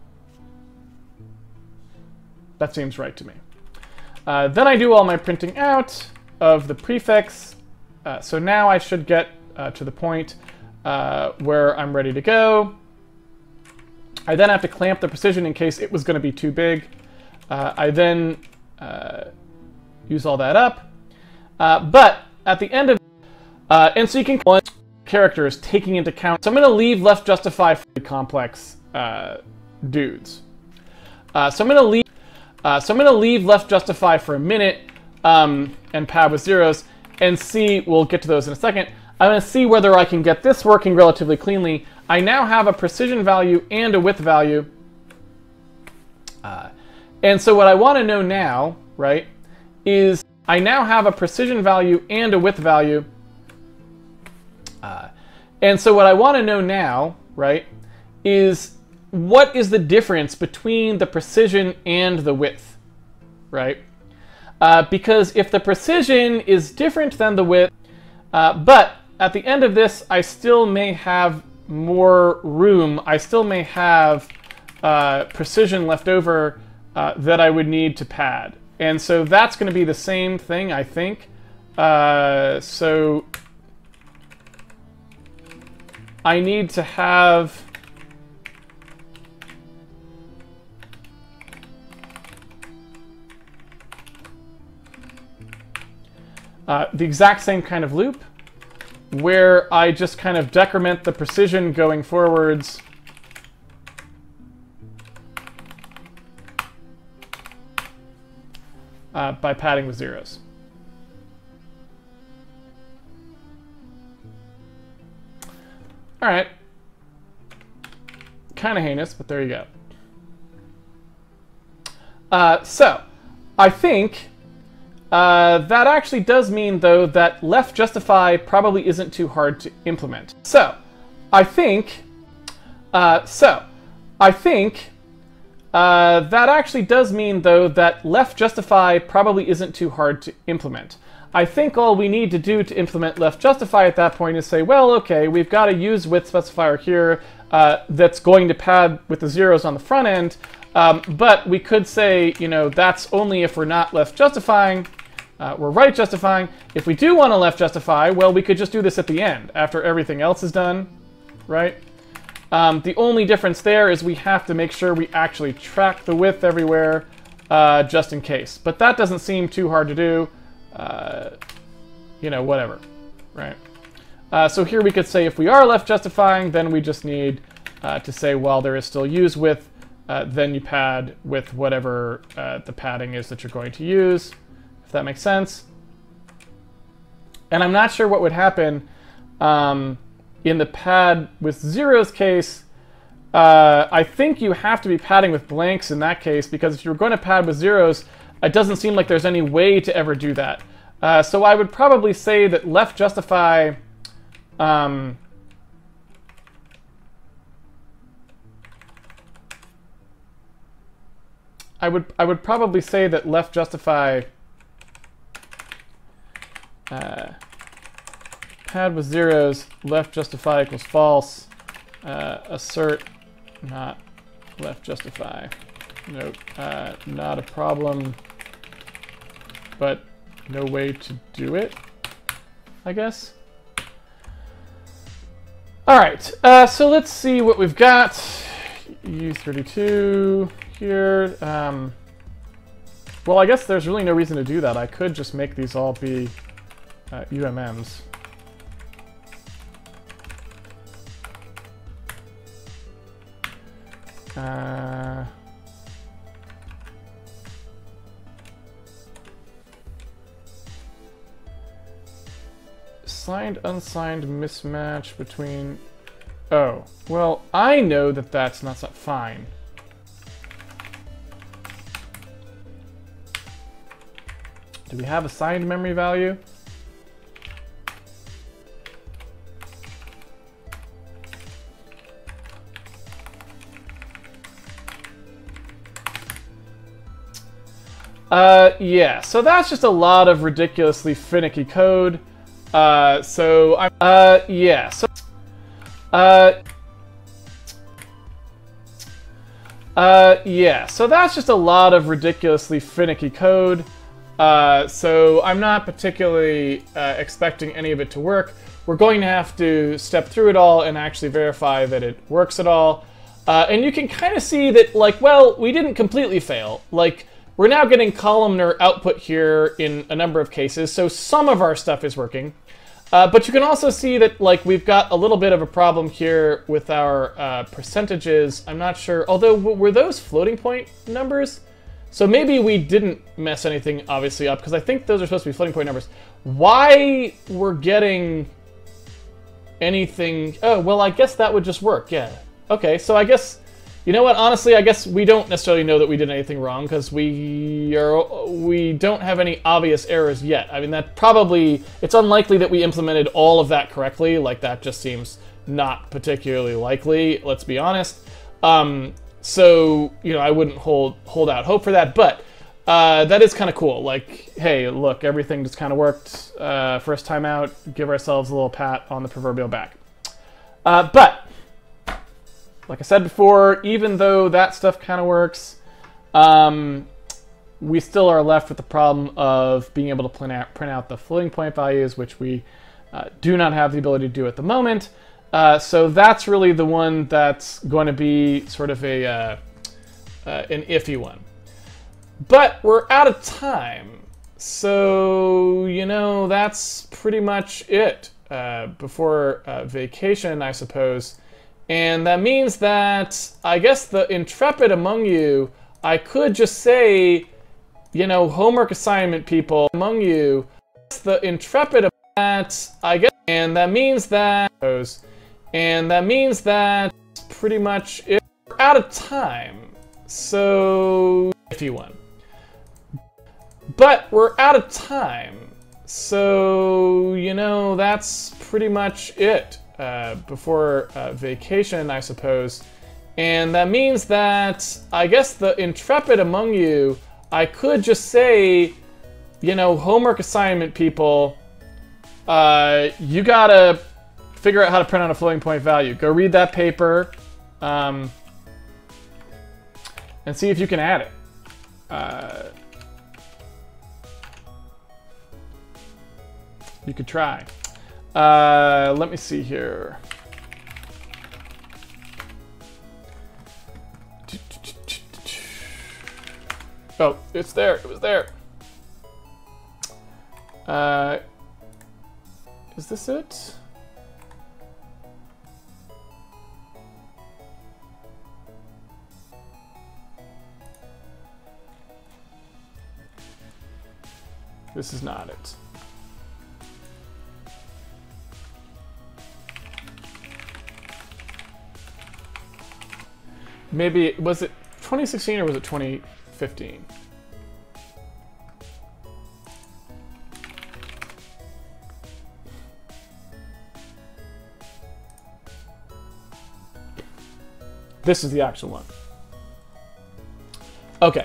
That seems right to me. Uh, then I do all my printing out of the prefix. Uh, so now I should get uh, to the point uh, where I'm ready to go. I then have to clamp the precision in case it was going to be too big. Uh, I then uh, use all that up. Uh, but at the end of uh, and so you can one characters taking into account. So I'm going to leave left justify for the complex uh, dudes. Uh, so I'm going to leave. Uh, so I'm going to leave left justify for a minute um, and pad with zeros and see. We'll get to those in a second. I'm going to see whether I can get this working relatively cleanly. I now have a precision value and a width value. Uh, and so what I want to know now, right, is I now have a precision value and a width value. Uh, and so what I want to know now, right, is what is the difference between the precision and the width, right? Uh, because if the precision is different than the width, uh, but at the end of this, I still may have more room. I still may have uh, precision left over uh, that I would need to pad. And so that's going to be the same thing, I think. Uh, so I need to have Uh, the exact same kind of loop where I just kind of decrement the precision going forwards uh, by padding with zeros. All right. Kind of heinous, but there you go. Uh, so I think Uh, that actually does mean, though, that left justify probably isn't too hard to implement. So, I think, uh, so, I think, uh, that actually does mean, though, that left justify probably isn't too hard to implement. I think all we need to do to implement left justify at that point is say, well, okay, we've got a use width specifier here uh, that's going to pad with the zeros on the front end, um, but we could say, you know, that's only if we're not left justifying. Uh, we're right justifying. If we do want to left justify, well, we could just do this at the end after everything else is done, right? Um, the only difference there is we have to make sure we actually track the width everywhere uh, just in case. But that doesn't seem too hard to do. Uh, you know, whatever, right? Uh, so here we could say if we are left justifying, then we just need uh, to say while there is still use width, uh, then you pad with whatever uh, the padding is that you're going to use. If that makes sense. And I'm not sure what would happen um, in the pad with zeros case. Uh, I think you have to be padding with blanks in that case, because if you're going to pad with zeros, it doesn't seem like there's any way to ever do that. Uh, so I would probably say that left justify um, I would I would probably say that left justify Uh, pad with zeros, left justify equals false, uh, assert not left justify. Note, uh, not a problem, but no way to do it, I guess. All right, uh, so let's see what we've got. U thirty-two here. Um, Well, I guess there's really no reason to do that. I could just make these all be uh, U M Ms. Uh... Signed, unsigned mismatch between... Oh, well, I know that that's not fine. Do we have assigned memory value? Uh, yeah, so that's just a lot of ridiculously finicky code. Uh, so I'm, uh, yeah, so, uh, uh, yeah, so that's just a lot of ridiculously finicky code. Uh, so I'm not particularly uh, expecting any of it to work. We're going to have to step through it all and actually verify that it works at all. Uh, and you can kind of see that, like, well, we didn't completely fail. Like, we're now getting columnar output here in a number of cases, so some of our stuff is working. Uh, but you can also see that, like, we've got a little bit of a problem here with our uh, percentages. I'm not sure, although were those floating point numbers? So maybe we didn't mess anything obviously up, because I think those are supposed to be floating point numbers. Why we're getting anything? Oh, well, I guess that would just work, yeah. Okay, so I guess, you know what, honestly, I guess we don't necessarily know that we did anything wrong, because we are we don't have any obvious errors yet. I mean, that probably, it's unlikely that we implemented all of that correctly. Like, that just seems not particularly likely, let's be honest. Um, so, you know, I wouldn't hold hold out hope for that, but uh, that is kind of cool. Like, hey, look, everything just kind of worked uh, first time out. Give ourselves a little pat on the proverbial back. Uh, but like I said before, even though that stuff kind of works, um, we still are left with the problem of being able to print out, print out the floating point values, which we uh, do not have the ability to do at the moment. Uh, so that's really the one that's going to be sort of a uh, uh, an iffy one. But we're out of time, so you know that's pretty much it uh, before uh, vacation, I suppose. And that means that, I guess the intrepid among you, I could just say, you know, homework assignment people among you, the intrepid that, I guess, and that means that, and that means that pretty much it, we're out of time, so, if you want. But we're out of time, so, you know, that's pretty much it. Uh, before uh, vacation, I suppose. And that means that, I guess the intrepid among you, I could just say, you know, homework assignment people, uh, you gotta figure out how to print out a floating point value. Go read that paper, um, and see if you can add it. Uh, you could try. Uh, let me see here. Oh, it's there. It was there. Uh, is this it? This is not it. Maybe, was it twenty sixteen or was it twenty fifteen? This is the actual one. Okay.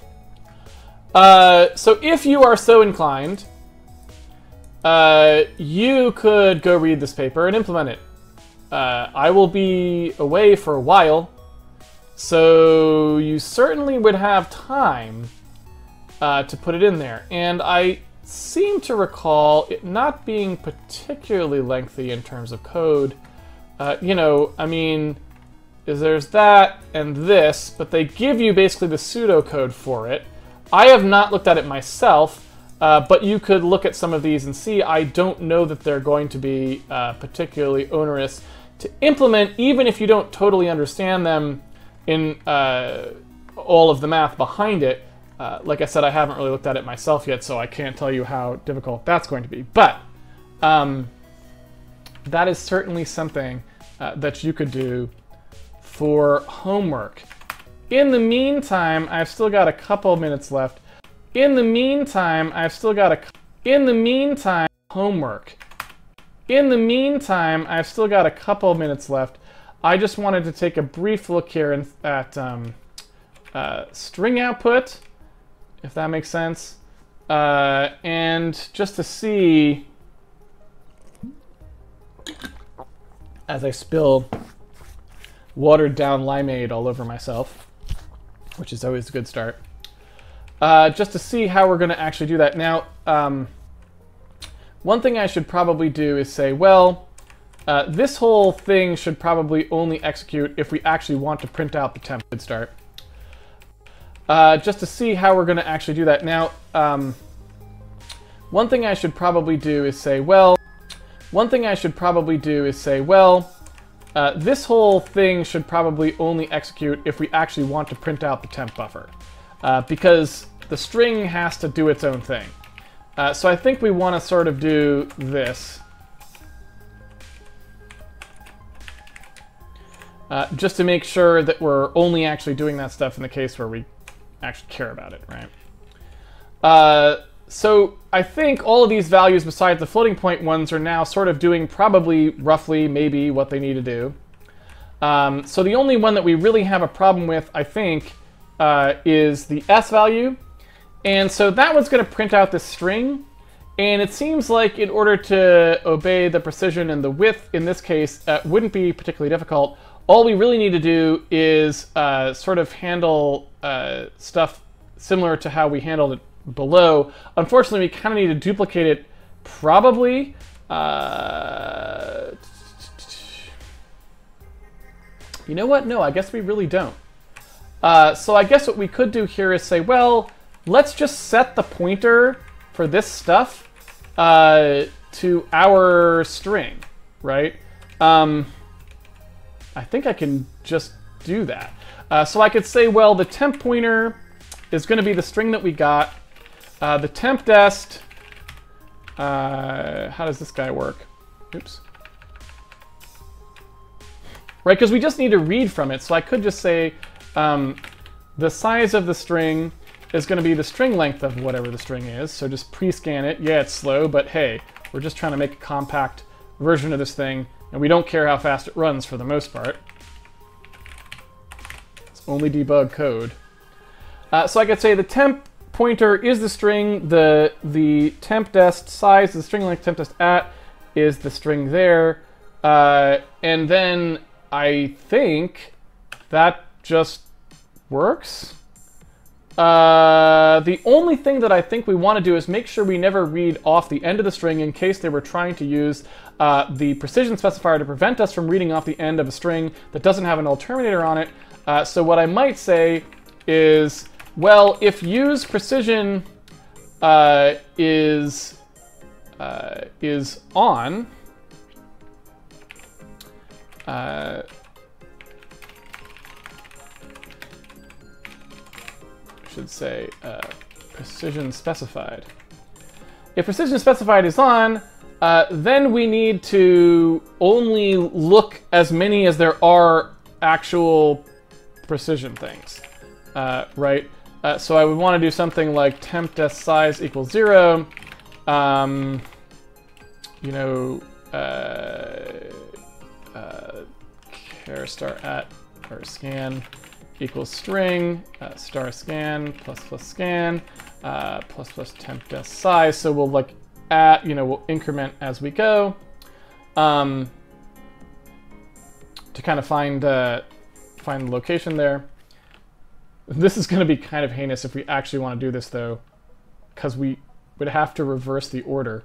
Uh, so if you are so inclined, uh, you could go read this paper and implement it. Uh, I will be away for a while, so you certainly would have time uh, to put it in there. And I seem to recall it not being particularly lengthy in terms of code. Uh, you know, I mean, is there's that and this, but they give you basically the pseudocode for it. I have not looked at it myself, uh, but you could look at some of these and see. I don't know that they're going to be uh, particularly onerous to implement, even if you don't totally understand them in uh, all of the math behind it. Uh, like I said, I haven't really looked at it myself yet, so I can't tell you how difficult that's going to be. But um, that is certainly something uh, that you could do for homework. In the meantime, I've still got a couple minutes left. In the meantime, I've still got a... In the meantime, homework. In the meantime, I've still got a couple minutes left. I just wanted to take a brief look here in, at um, uh, string output, if that makes sense, uh, and just to see, as I spill watered down limeade all over myself, which is always a good start, uh, just to see how we're going to actually do that. Now, um, one thing I should probably do is say, well, uh, this whole thing should probably only execute if we actually want to print out the temp. Good start. Uh, just to see how we're going to actually do that. Now, um, one thing I should probably do is say, well, one thing I should probably do is say, well, uh, this whole thing should probably only execute if we actually want to print out the temp buffer, uh, because the string has to do its own thing. Uh, so I think we want to sort of do this. Uh, just to make sure that we're only actually doing that stuff in the case where we actually care about it, right? Uh, so I think all of these values besides the floating point ones are now sort of doing probably, roughly, maybe what they need to do. Um, so the only one that we really have a problem with, I think, uh, is the S value. And so that one's going to print out this string. And it seems like in order to obey the precision and the width, in this case, uh, wouldn't be particularly difficult. All we really need to do is uh, sort of handle uh, stuff similar to how we handled it below. Unfortunately, we kind of need to duplicate it probably. Uh, you know what? No, I guess we really don't. Uh, so I guess what we could do here is say, well, let's just set the pointer for this stuff uh, to our string, right? Um, I think I can just do that. Uh, so I could say, well, the temp pointer is going to be the string that we got. Uh, the temp dest, uh, how does this guy work? Oops. Right, because we just need to read from it. So I could just say um, the size of the string is going to be the string length of whatever the string is. So just pre-scan it. Yeah, it's slow, but hey, we're just trying to make a compact version of this thing, and we don't care how fast it runs for the most part. It's only debug code. Uh, so I could say the temp pointer is the string, the the temp dest size, the string length temp dest at is the string there, uh, and then I think that just works. Uh, the only thing that I think we want to do is make sure we never read off the end of the string in case they were trying to use uh, the precision specifier to prevent us from reading off the end of a string that doesn't have an null terminator on it. Uh, so what I might say is, well, if use precision uh, is uh, is on, uh, should say uh, precision specified. If precision specified is on, uh, then we need to only look as many as there are actual precision things, uh, right? Uh, so I would want to do something like temp dest size equals zero, um, you know, uh, uh, char star at or scan equals string, uh, star scan, plus plus scan, uh, plus plus temp dest size. So we'll like add, you know, we'll increment as we go um, to kind of find, uh, find the location there. This is going to be kind of heinous if we actually want to do this, though, because we would have to reverse the order.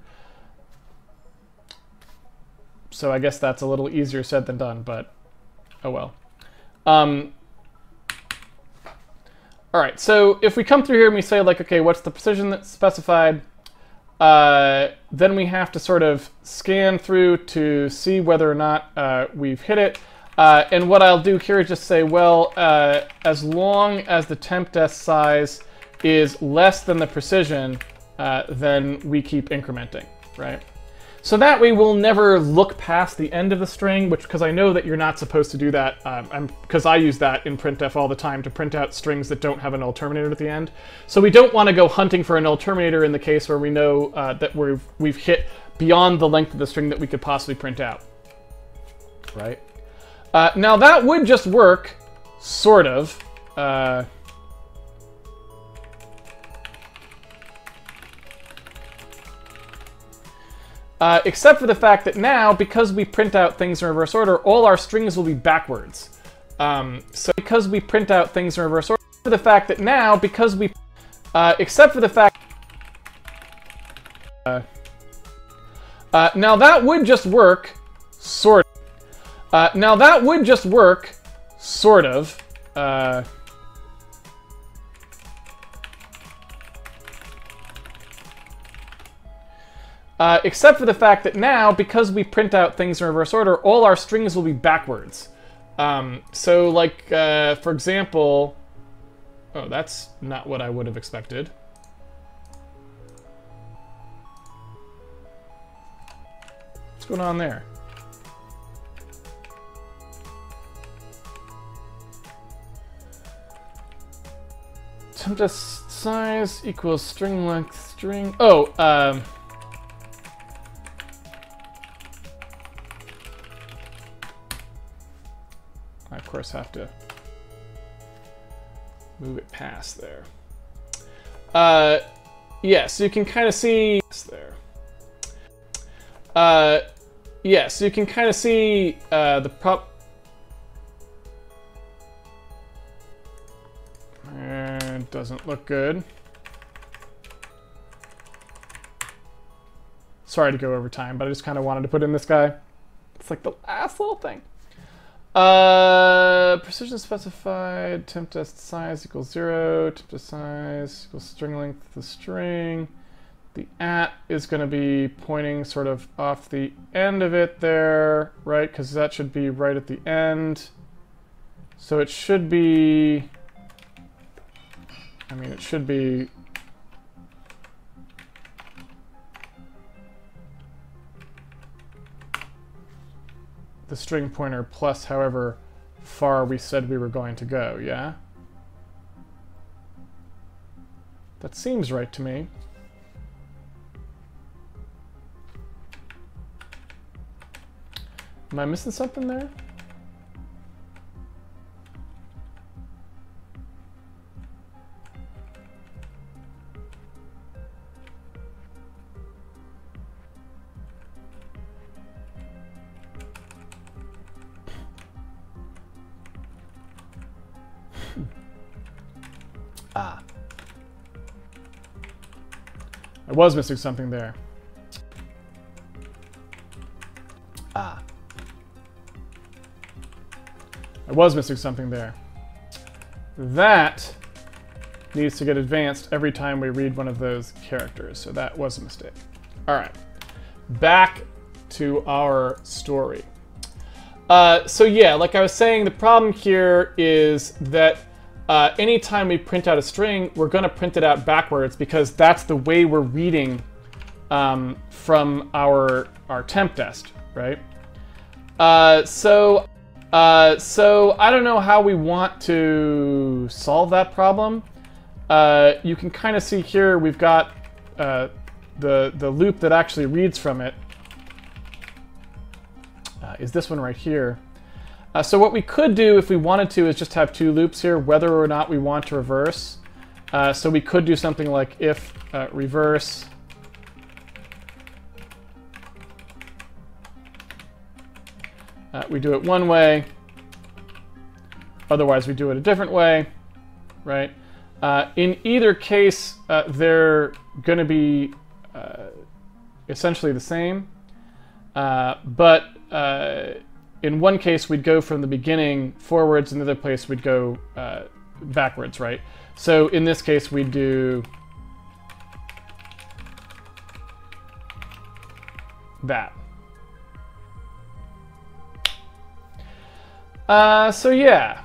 So I guess that's a little easier said than done, but oh well. Um, All right, so if we come through here and we say like, okay, what's the precision that's specified? Uh, then we have to sort of scan through to see whether or not uh, we've hit it. Uh, and what I'll do here is just say, well, uh, as long as the temp dest size is less than the precision, uh, then we keep incrementing, right? So that way we'll never look past the end of the string, which, because I know that you're not supposed to do that, um, because I use that in Printf all the time to print out strings that don't have a null terminator at the end. So we don't want to go hunting for a null terminator in the case where we know uh, that we've, we've hit beyond the length of the string that we could possibly print out, right? Uh, now that would just work, sort of. Uh, Uh, except for the fact that now, because we print out things in reverse order, all our strings will be backwards. Um, so because we print out things in reverse order, for the fact that now, because we, uh, except for the fact, uh, uh, now that would just work, sort of. Uh, now that would just work, sort of. Uh, Uh, except for the fact that now, because we print out things in reverse order, all our strings will be backwards. Um, so, like, uh, for example... Oh, that's not what I would have expected. What's going on there? Temp dest size equals string length string... Oh, um... I, of course, have to move it past there. Uh, yeah, so you can kind of see there. Uh, yeah, so you can kind of see uh, the prop. And it doesn't look good. Sorry to go over time, but I just kind of wanted to put in this guy. It's like the last little thing. Uh, precision specified, temp dest size equals zero, temp dest size equals string length of the string. The at is going to be pointing sort of off the end of it there, right? Because that should be right at the end. So it should be, I mean, it should be the string pointer plus however far we said we were going to go, yeah? That seems right to me. Am I missing something there? Ah. I was missing something there. Ah. I was missing something there. That needs to get advanced every time we read one of those characters, so that was a mistake. All right, back to our story. Uh, so yeah, like I was saying, the problem here is that Uh, anytime we print out a string, we're going to print it out backwards because that's the way we're reading um, from our our temp dest, right? Uh, so, uh, so I don't know how we want to solve that problem. Uh, you can kind of see here we've got uh, the the loop that actually reads from it. Uh, is this one right here? Uh, so what we could do if we wanted to is just have two loops here, whether or not we want to reverse. Uh, so we could do something like if uh, reverse uh, we do it one way, otherwise we do it a different way, right? Uh, in either case, uh, they're going to be uh, essentially the same, uh, but uh, in one case, we'd go from the beginning forwards. In the other place, we'd go uh, backwards, right? So in this case, we do that. Uh, so yeah.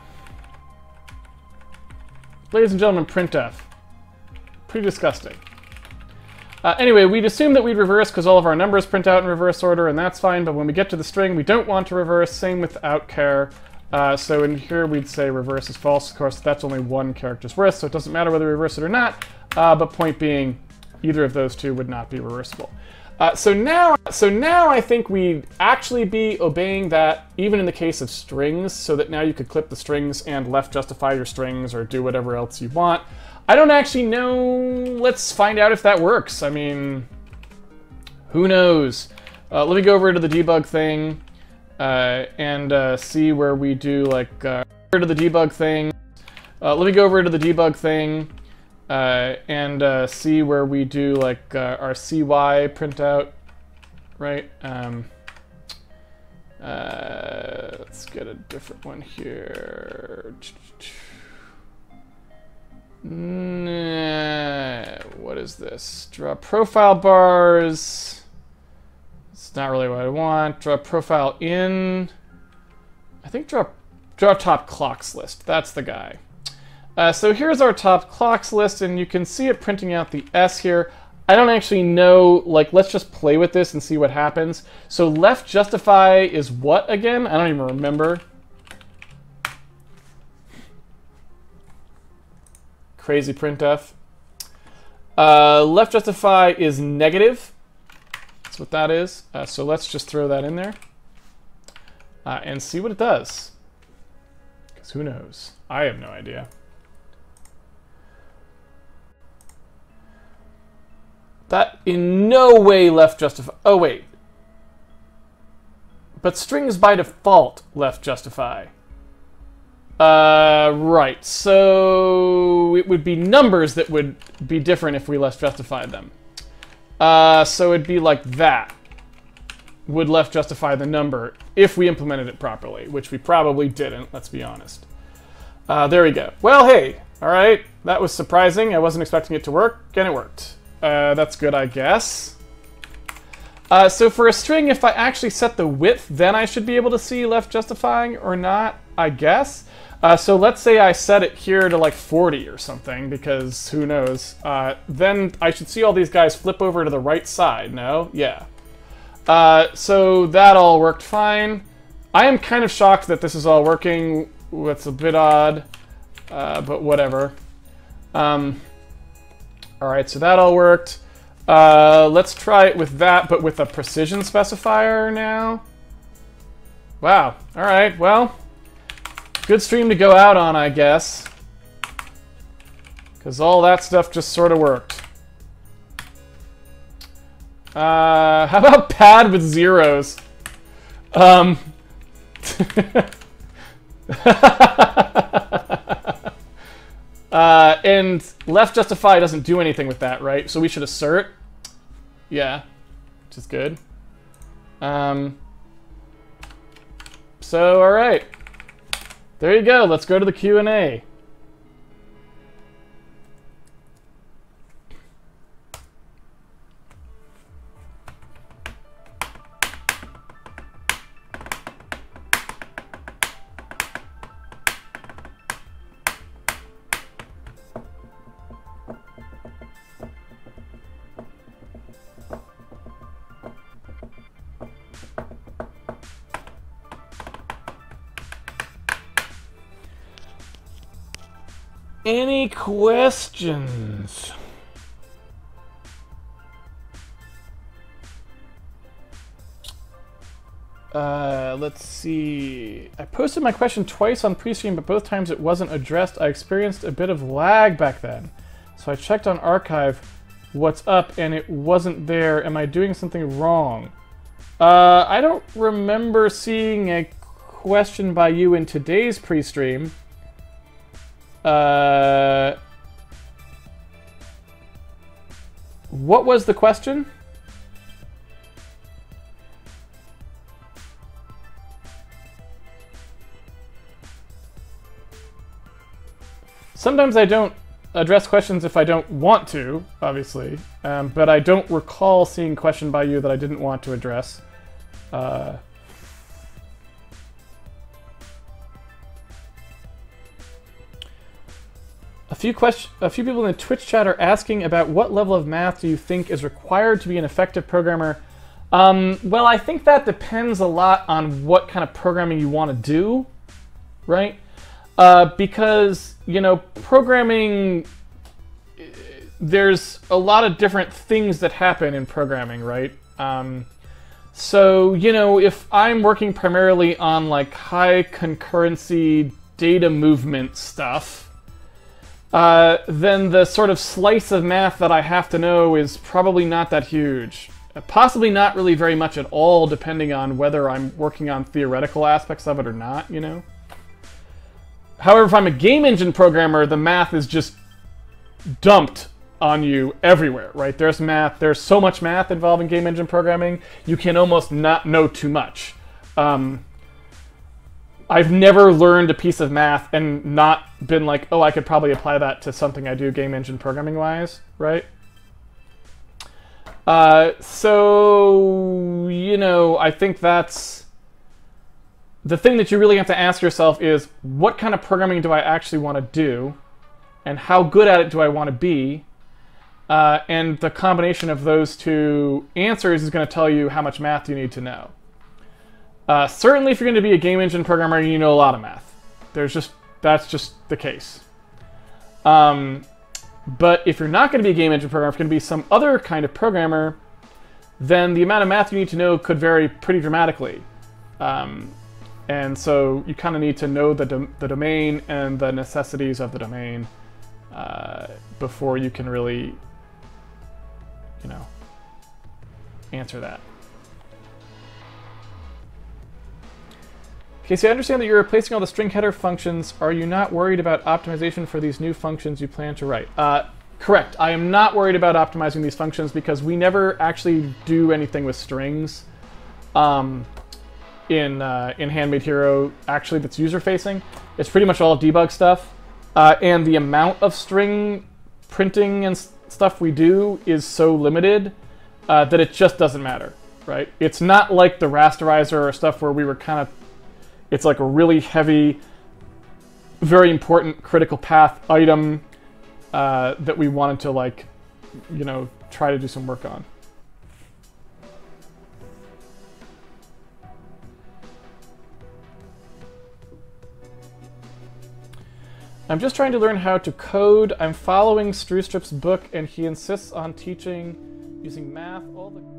Ladies and gentlemen, printf. Pretty disgusting. Uh, anyway, we'd assume that we'd reverse because all of our numbers print out in reverse order, and that's fine, but when we get to the string, we don't want to reverse. Same with outchar. Uh, so in here, we'd say reverse is false. Of course, that's only one character's worth, so it doesn't matter whether we reverse it or not. Uh, but point being, either of those two would not be reversible. Uh, so now, so now I think we'd actually be obeying that, even in the case of strings, so that now you could clip the strings and left justify your strings or do whatever else you want. I don't actually know. Let's find out if that works. I mean, who knows? Uh, let me go over to the debug thing uh, and uh, see where we do like uh, over to the debug thing. Uh, let me go over to the debug thing. Uh, and uh, see where we do like uh, our C Y printout, right? Um, uh, let's get a different one here. Nah, what is this? Draw profile bars. It's not really what I want. Draw profile in. I think draw draw top clocks list. That's the guy. Uh, so here's our top clocks list, and you can see it printing out the S here. I don't actually know, like, let's just play with this and see what happens. So left justify is what again? I don't even remember. Crazy printf. Uh, left justify is negative. That's what that is. Uh, so let's just throw that in there uh, and see what it does. Because who knows? I have no idea. That in no way left justify. Oh, wait. But strings by default left justify. Uh, right. So it would be numbers that would be different if we left justified them. Uh, so it'd be like that. Would left justify the number if we implemented it properly, which we probably didn't, let's be honest. Uh, there we go. Well, hey. All right. That was surprising. I wasn't expecting it to work, and it worked. Uh, that's good, I guess. Uh, so for a string, if I actually set the width, then I should be able to see left justifying or not, I guess. Uh, so let's say I set it here to like forty or something, because who knows. Uh, then I should see all these guys flip over to the right side, no? Yeah. Uh, so that all worked fine. I am kind of shocked that this is all working. It's a bit odd, uh, but whatever. Um... All right, so that all worked. Uh, let's try it with that, but with a precision specifier now. Wow. All right, well, good stream to go out on, I guess. Because all that stuff just sort of worked. Uh, how about pad with zeros? Um... Uh, and left justify doesn't do anything with that, right? So we should assert. Yeah, which is good. Um, so, all right. There you go. Let's go to the Q and A. Any questions? Uh, let's see. I posted my question twice on pre-stream, but both times it wasn't addressed. I experienced a bit of lag back then. So I checked on archive what's up, and it wasn't there. Am I doing something wrong? Uh, I don't remember seeing a question by you in today's pre-stream. Uh, what was the question? Sometimes I don't address questions if I don't want to, obviously, um, but I don't recall seeing a question by you that I didn't want to address. Uh, a few question, a few people in the Twitch chat are asking about what level of math do you think is required to be an effective programmer? Um, well, I think that depends a lot on what kind of programming you want to do, right? Uh, because, you know, programming, there's a lot of different things that happen in programming, right? Um, so, you know, if I'm working primarily on like high concurrency data movement stuff, uh, then the sort of slice of math that I have to know is probably not that huge. Possibly not really very much at all, depending on whether I'm working on theoretical aspects of it or not, you know? However, if I'm a game engine programmer, the math is just dumped on you everywhere, right? There's math, there's so much math involved in game engine programming, you can almost not know too much. Um, I've never learned a piece of math and not been like, oh, I could probably apply that to something I do game engine programming-wise, right? Uh, so, you know, I think that's the thing that you really have to ask yourself is, what kind of programming do I actually want to do? And how good at it do I want to be? Uh, and the combination of those two answers is going to tell you how much math you need to know. Uh, certainly, if you're going to be a game engine programmer, you know a lot of math. There's just, that's just the case. Um, But if you're not going to be a game engine programmer, if you're going to be some other kind of programmer, then the amount of math you need to know could vary pretty dramatically. Um, and so you kind of need to know the, do the domain and the necessities of the domain uh, before you can really, you know, answer that. Okay, so I understand that you're replacing all the string header functions. Are you not worried about optimization for these new functions you plan to write? Uh, correct. I am not worried about optimizing these functions because we never actually do anything with strings um, in, uh, in Handmade Hero, actually, that's user-facing. It's pretty much all debug stuff. Uh, and the amount of string printing and stuff we do is so limited uh, that it just doesn't matter, right? It's not like the rasterizer or stuff where we were kind of It's like a really heavy, very important critical path item uh, that we wanted to, like, you know, try to do some work on. I'm just trying to learn how to code. I'm following Strustrup's book, and he insists on teaching using math all the